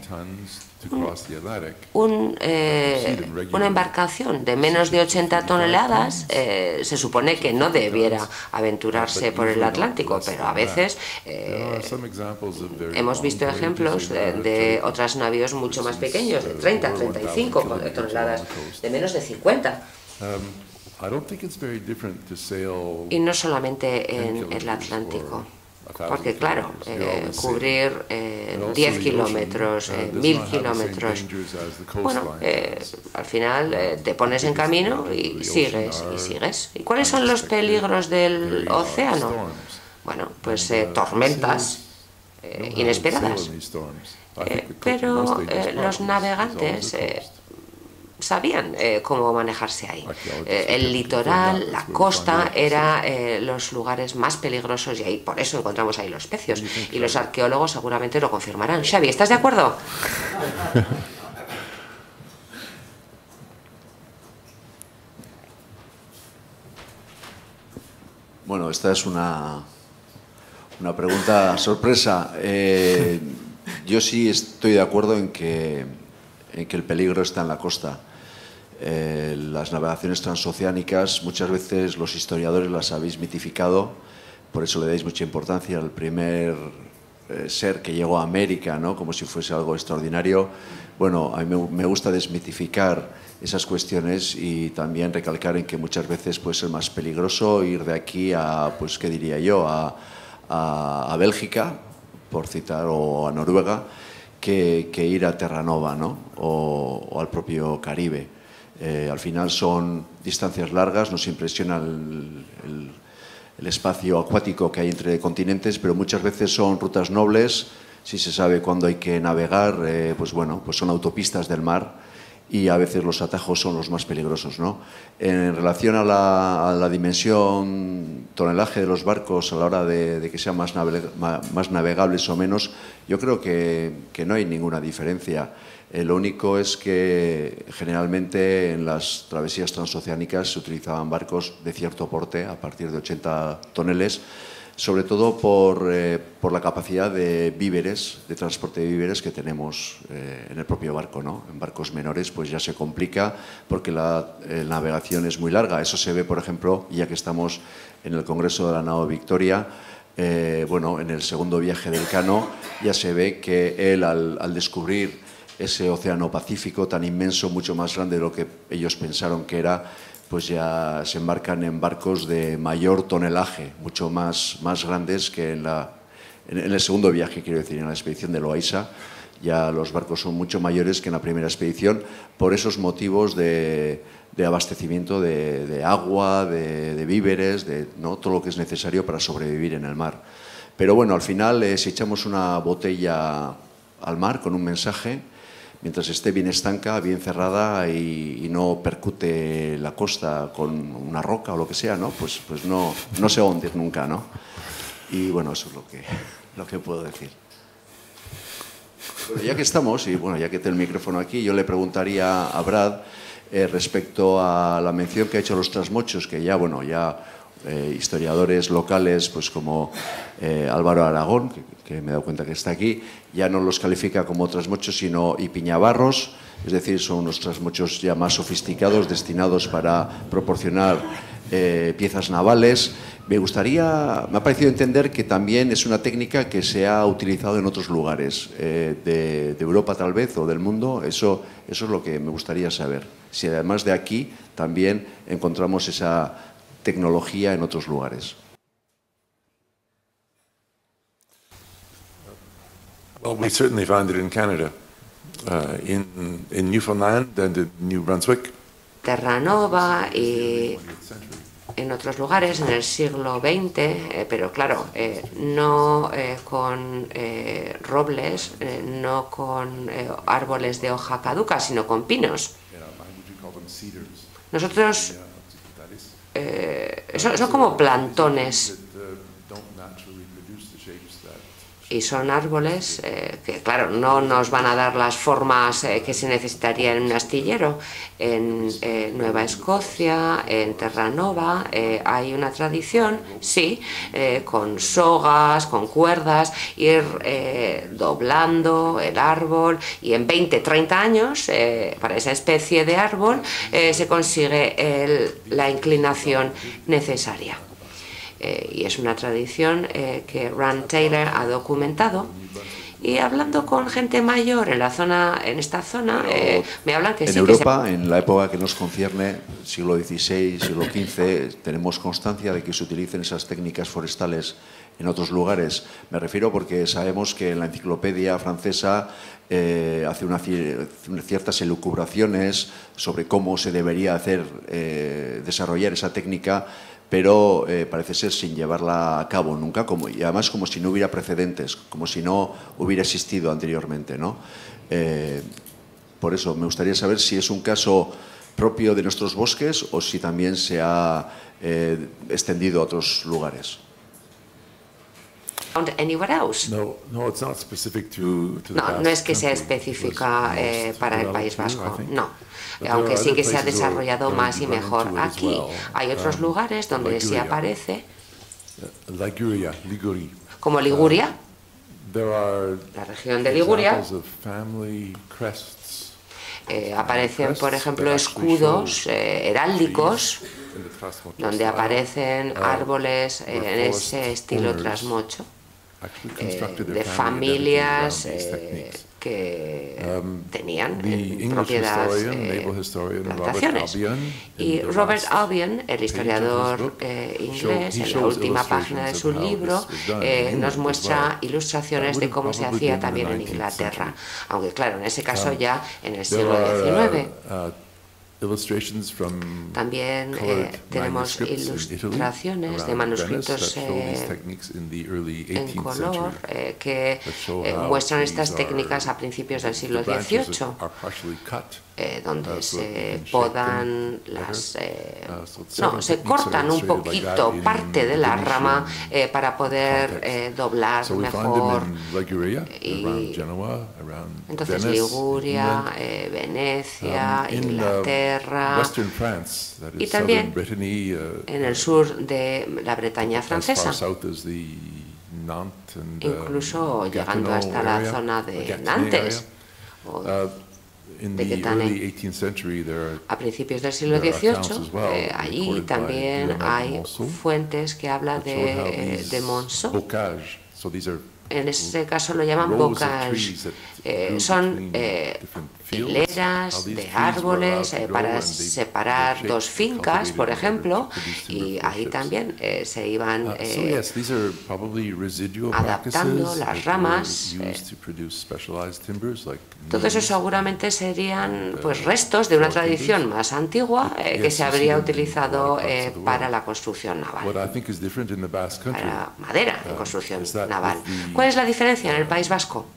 un, eh, una embarcación de menos de ochenta toneladas eh, se supone que no debiera aventurarse por el Atlántico, pero a veces eh, hemos visto ejemplos de, de otros navíos mucho más pequeños, de treinta, treinta y cinco toneladas, de menos de cincuenta. Y no solamente en el Atlántico, porque claro, eh, cubrir eh, diez kilómetros, eh, mil kilómetros, bueno, eh, al final eh, te pones en camino y sigues y sigues. ¿Y cuáles son los peligros del océano? Bueno, pues eh, tormentas eh, inesperadas. Eh, pero eh, los navegantes eh, sabían eh, cómo manejarse ahí. Eh, el litoral, la costa, eran eh, los lugares más peligrosos y ahí por eso encontramos ahí los pecios. Y los arqueólogos seguramente lo confirmarán. Xavi, ¿estás de acuerdo? Bueno, esta es una, una pregunta sorpresa. Eh, yo sí estoy de acuerdo en que, en que el peligro está en la costa. Eh, las navegaciones transoceánicas, muchas veces los historiadores las habéis mitificado, por eso le dais mucha importancia al primer eh, ser que llegó a América, ¿no? Como si fuese algo extraordinario. Bueno, a mí me, me gusta desmitificar esas cuestiones y también recalcar en que muchas veces puede ser más peligroso ir de aquí a, pues, ¿qué diría yo?, a, a, a Bélgica, por citar, o a Noruega, que, que ir a Terranova, ¿no? o, o al propio Caribe. Eh, al final son distancias largas, nos impresiona el, el, el espacio acuático que hay entre continentes, pero muchas veces son rutas nobles, si se sabe cuándo hay que navegar, eh, pues bueno, pues son autopistas del mar y a veces los atajos son los más peligrosos, ¿no? En relación a la, a la dimensión, tonelaje de los barcos a la hora de, de que sean más, navega, más navegables o menos, yo creo que, que no hay ninguna diferencia. Eh, lo único es que generalmente en las travesías transoceánicas se utilizaban barcos de cierto porte, a partir de ochenta toneles, sobre todo por, eh, por la capacidad de víveres, de transporte de víveres que tenemos eh, en el propio barco, ¿no? En barcos menores pues ya se complica porque la eh, navegación es muy larga. Eso se ve, por ejemplo, ya que estamos en el Congreso de la Nao Victoria, eh, bueno, en el segundo viaje del Cano ya se ve que él al, al descubrir ese océano Pacífico tan inmenso, mucho más grande de lo que ellos pensaron que era, pues ya se embarcan en barcos de mayor tonelaje, mucho más, más grandes que en, la, en, en el segundo viaje, quiero decir, en la expedición de Loaiza. Ya los barcos son mucho mayores que en la primera expedición por esos motivos de, de abastecimiento de, de agua, de, de víveres, de ¿no? todo lo que es necesario para sobrevivir en el mar. Pero bueno, al final, eh, si echamos una botella al mar con un mensaje, mientras esté bien estanca, bien cerrada y, y no percute la costa con una roca o lo que sea, ¿no? Pues, pues no, no se va a hundir nunca, ¿no? Y bueno, eso es lo que, lo que puedo decir. Bueno, ya que estamos, y bueno, ya que tengo el micrófono aquí, yo le preguntaría a Brad eh, respecto a la mención que ha hecho los trasmochos, que ya, bueno, ya eh, historiadores locales, pues como eh, Álvaro Aragón, que, que me he dado cuenta que está aquí, ya no los califica como trasmochos, sino ipiñabarros, es decir, son unos trasmochos ya más sofisticados, destinados para proporcionar eh, piezas navales. Me gustaría, me ha parecido entender que también es una técnica que se ha utilizado en otros lugares, eh, de, de Europa tal vez, o del mundo. Eso, eso es lo que me gustaría saber. Si además de aquí también encontramos esa tecnología en otros lugares. Well, we certainly found it in Canada, uh, in, in Newfoundland and in New Brunswick. Terranova y en otros lugares en el siglo veinte, eh, pero claro, eh, no eh, con eh, robles, eh, no con eh, árboles de hoja caduca, sino con pinos. Nosotros eh, son, son como plantones. Y son árboles eh, que, claro, no nos van a dar las formas eh, que se necesitaría en un astillero. En eh, Nueva Escocia, en Terranova, eh, hay una tradición, sí, eh, con sogas, con cuerdas, ir eh, doblando el árbol y en veinte, treinta años, eh, para esa especie de árbol, eh, se consigue el, la inclinación necesaria. Eh, y es una tradición eh, que Rand Taylor ha documentado. Y hablando con gente mayor en la zona, en esta zona, eh, me hablan que en sí. En Europa, que se... en la época que nos concierne, siglo dieciséis, siglo quince, tenemos constancia de que se utilicen esas técnicas forestales en otros lugares. Me refiero porque sabemos que en la enciclopedia francesa eh, hace una, ciertas elucubraciones sobre cómo se debería hacer, eh, desarrollar esa técnica, pero eh, parece ser sin llevarla a cabo nunca, como, y además como si no hubiera precedentes, como si no hubiera existido anteriormente, ¿no? Eh, por eso me gustaría saber si es un caso propio de nuestros bosques o si también se ha eh, extendido a otros lugares. Anywhere else. No, no, it's not specific to, to the no, no es que sea específica eh, para el País Vasco, no. Aunque sí que se ha desarrollado más y mejor aquí. Hay otros lugares donde sí aparece, como Liguria, la región de Liguria. Eh, aparecen, por ejemplo, escudos eh, heráldicos donde aparecen árboles eh, en ese estilo trasmocho. Eh, de familias eh, que tenían en propiedad eh, plantaciones. Y Robert Albion, el historiador eh, inglés, en la última página de su libro, eh, nos muestra ilustraciones de cómo se hacía también en Inglaterra, aunque claro, en ese caso ya en el siglo diecinueve. También eh, tenemos ilustraciones de manuscritos eh, en color eh, que eh, muestran estas técnicas a principios del siglo dieciocho, eh, donde se podan las... Eh, no, se cortan un poquito parte de la rama eh, para poder eh, doblar mejor. Y entonces Liguria, eh, Venecia, Inglaterra y también en el sur de la Bretaña francesa, incluso llegando hasta la zona de Nantes o de Quetane. A principios del siglo dieciocho, eh, allí también hay fuentes que hablan de, de Monceau. En este caso lo llaman bocage. Eh, son eh, hileras de árboles eh, para separar dos fincas, por ejemplo, y ahí también eh, se iban eh, adaptando las ramas. Eh, todo eso seguramente serían pues restos de una tradición más antigua eh, que se habría utilizado eh, para la construcción naval, para madera en construcción naval. ¿Cuál es la diferencia en el País Vasco?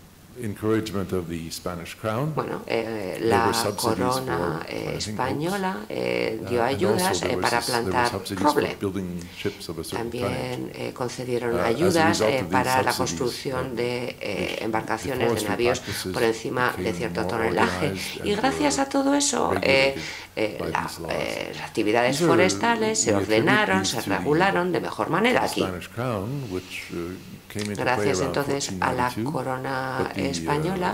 Bueno, eh, la corona eh, española eh, dio ayudas eh, para plantar roble. También eh, concedieron ayudas eh, para la construcción de eh, embarcaciones de navíos por encima de cierto tonelaje. Y gracias a todo eso, eh, eh, la, eh, las actividades forestales se ordenaron, se regularon de mejor manera aquí. Gracias entonces a la corona española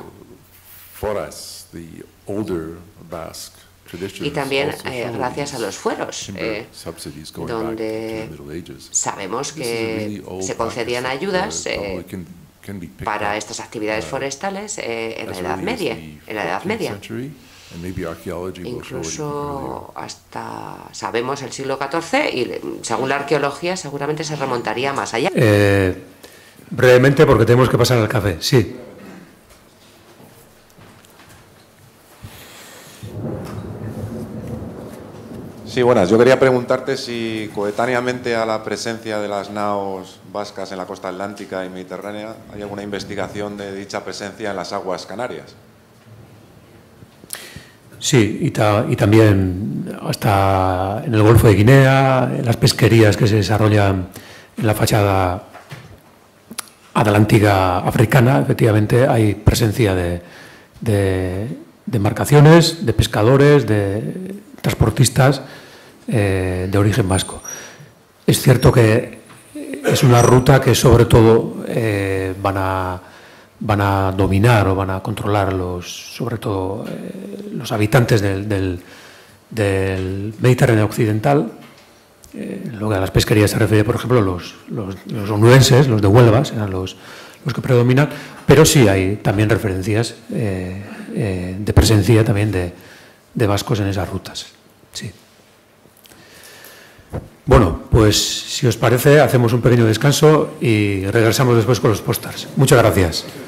y también eh, gracias a los fueros, eh, donde sabemos que se concedían ayudas eh, para estas actividades forestales eh, en la Edad Media. En la Edad Media. Incluso hasta sabemos el siglo catorce y según la arqueología seguramente se remontaría más allá. Eh, brevemente porque tenemos que pasar al café, sí. Sí, buenas. Yo quería preguntarte si coetáneamente a la presencia de las naos vascas en la costa atlántica y mediterránea hay alguna investigación de dicha presencia en las aguas canarias. Sí, y, ta, y también hasta en el Golfo de Guinea, en las pesquerías que se desarrollan en la fachada atlántica africana, efectivamente hay presencia de, de, de embarcaciones, de pescadores, de transportistas eh, de origen vasco. Es cierto que es una ruta que sobre todo eh, van a van a dominar o van a controlar los, sobre todo eh, los habitantes del, del, del Mediterráneo occidental. Eh, lo que a las pesquerías se refiere, por ejemplo, los, los, los onubenses, los de Huelva, serán los, los que predominan, pero sí hay también referencias eh, eh, de presencia también de, de vascos en esas rutas. Sí. Bueno, pues si os parece, hacemos un pequeño descanso y regresamos después con los pósters. Muchas gracias.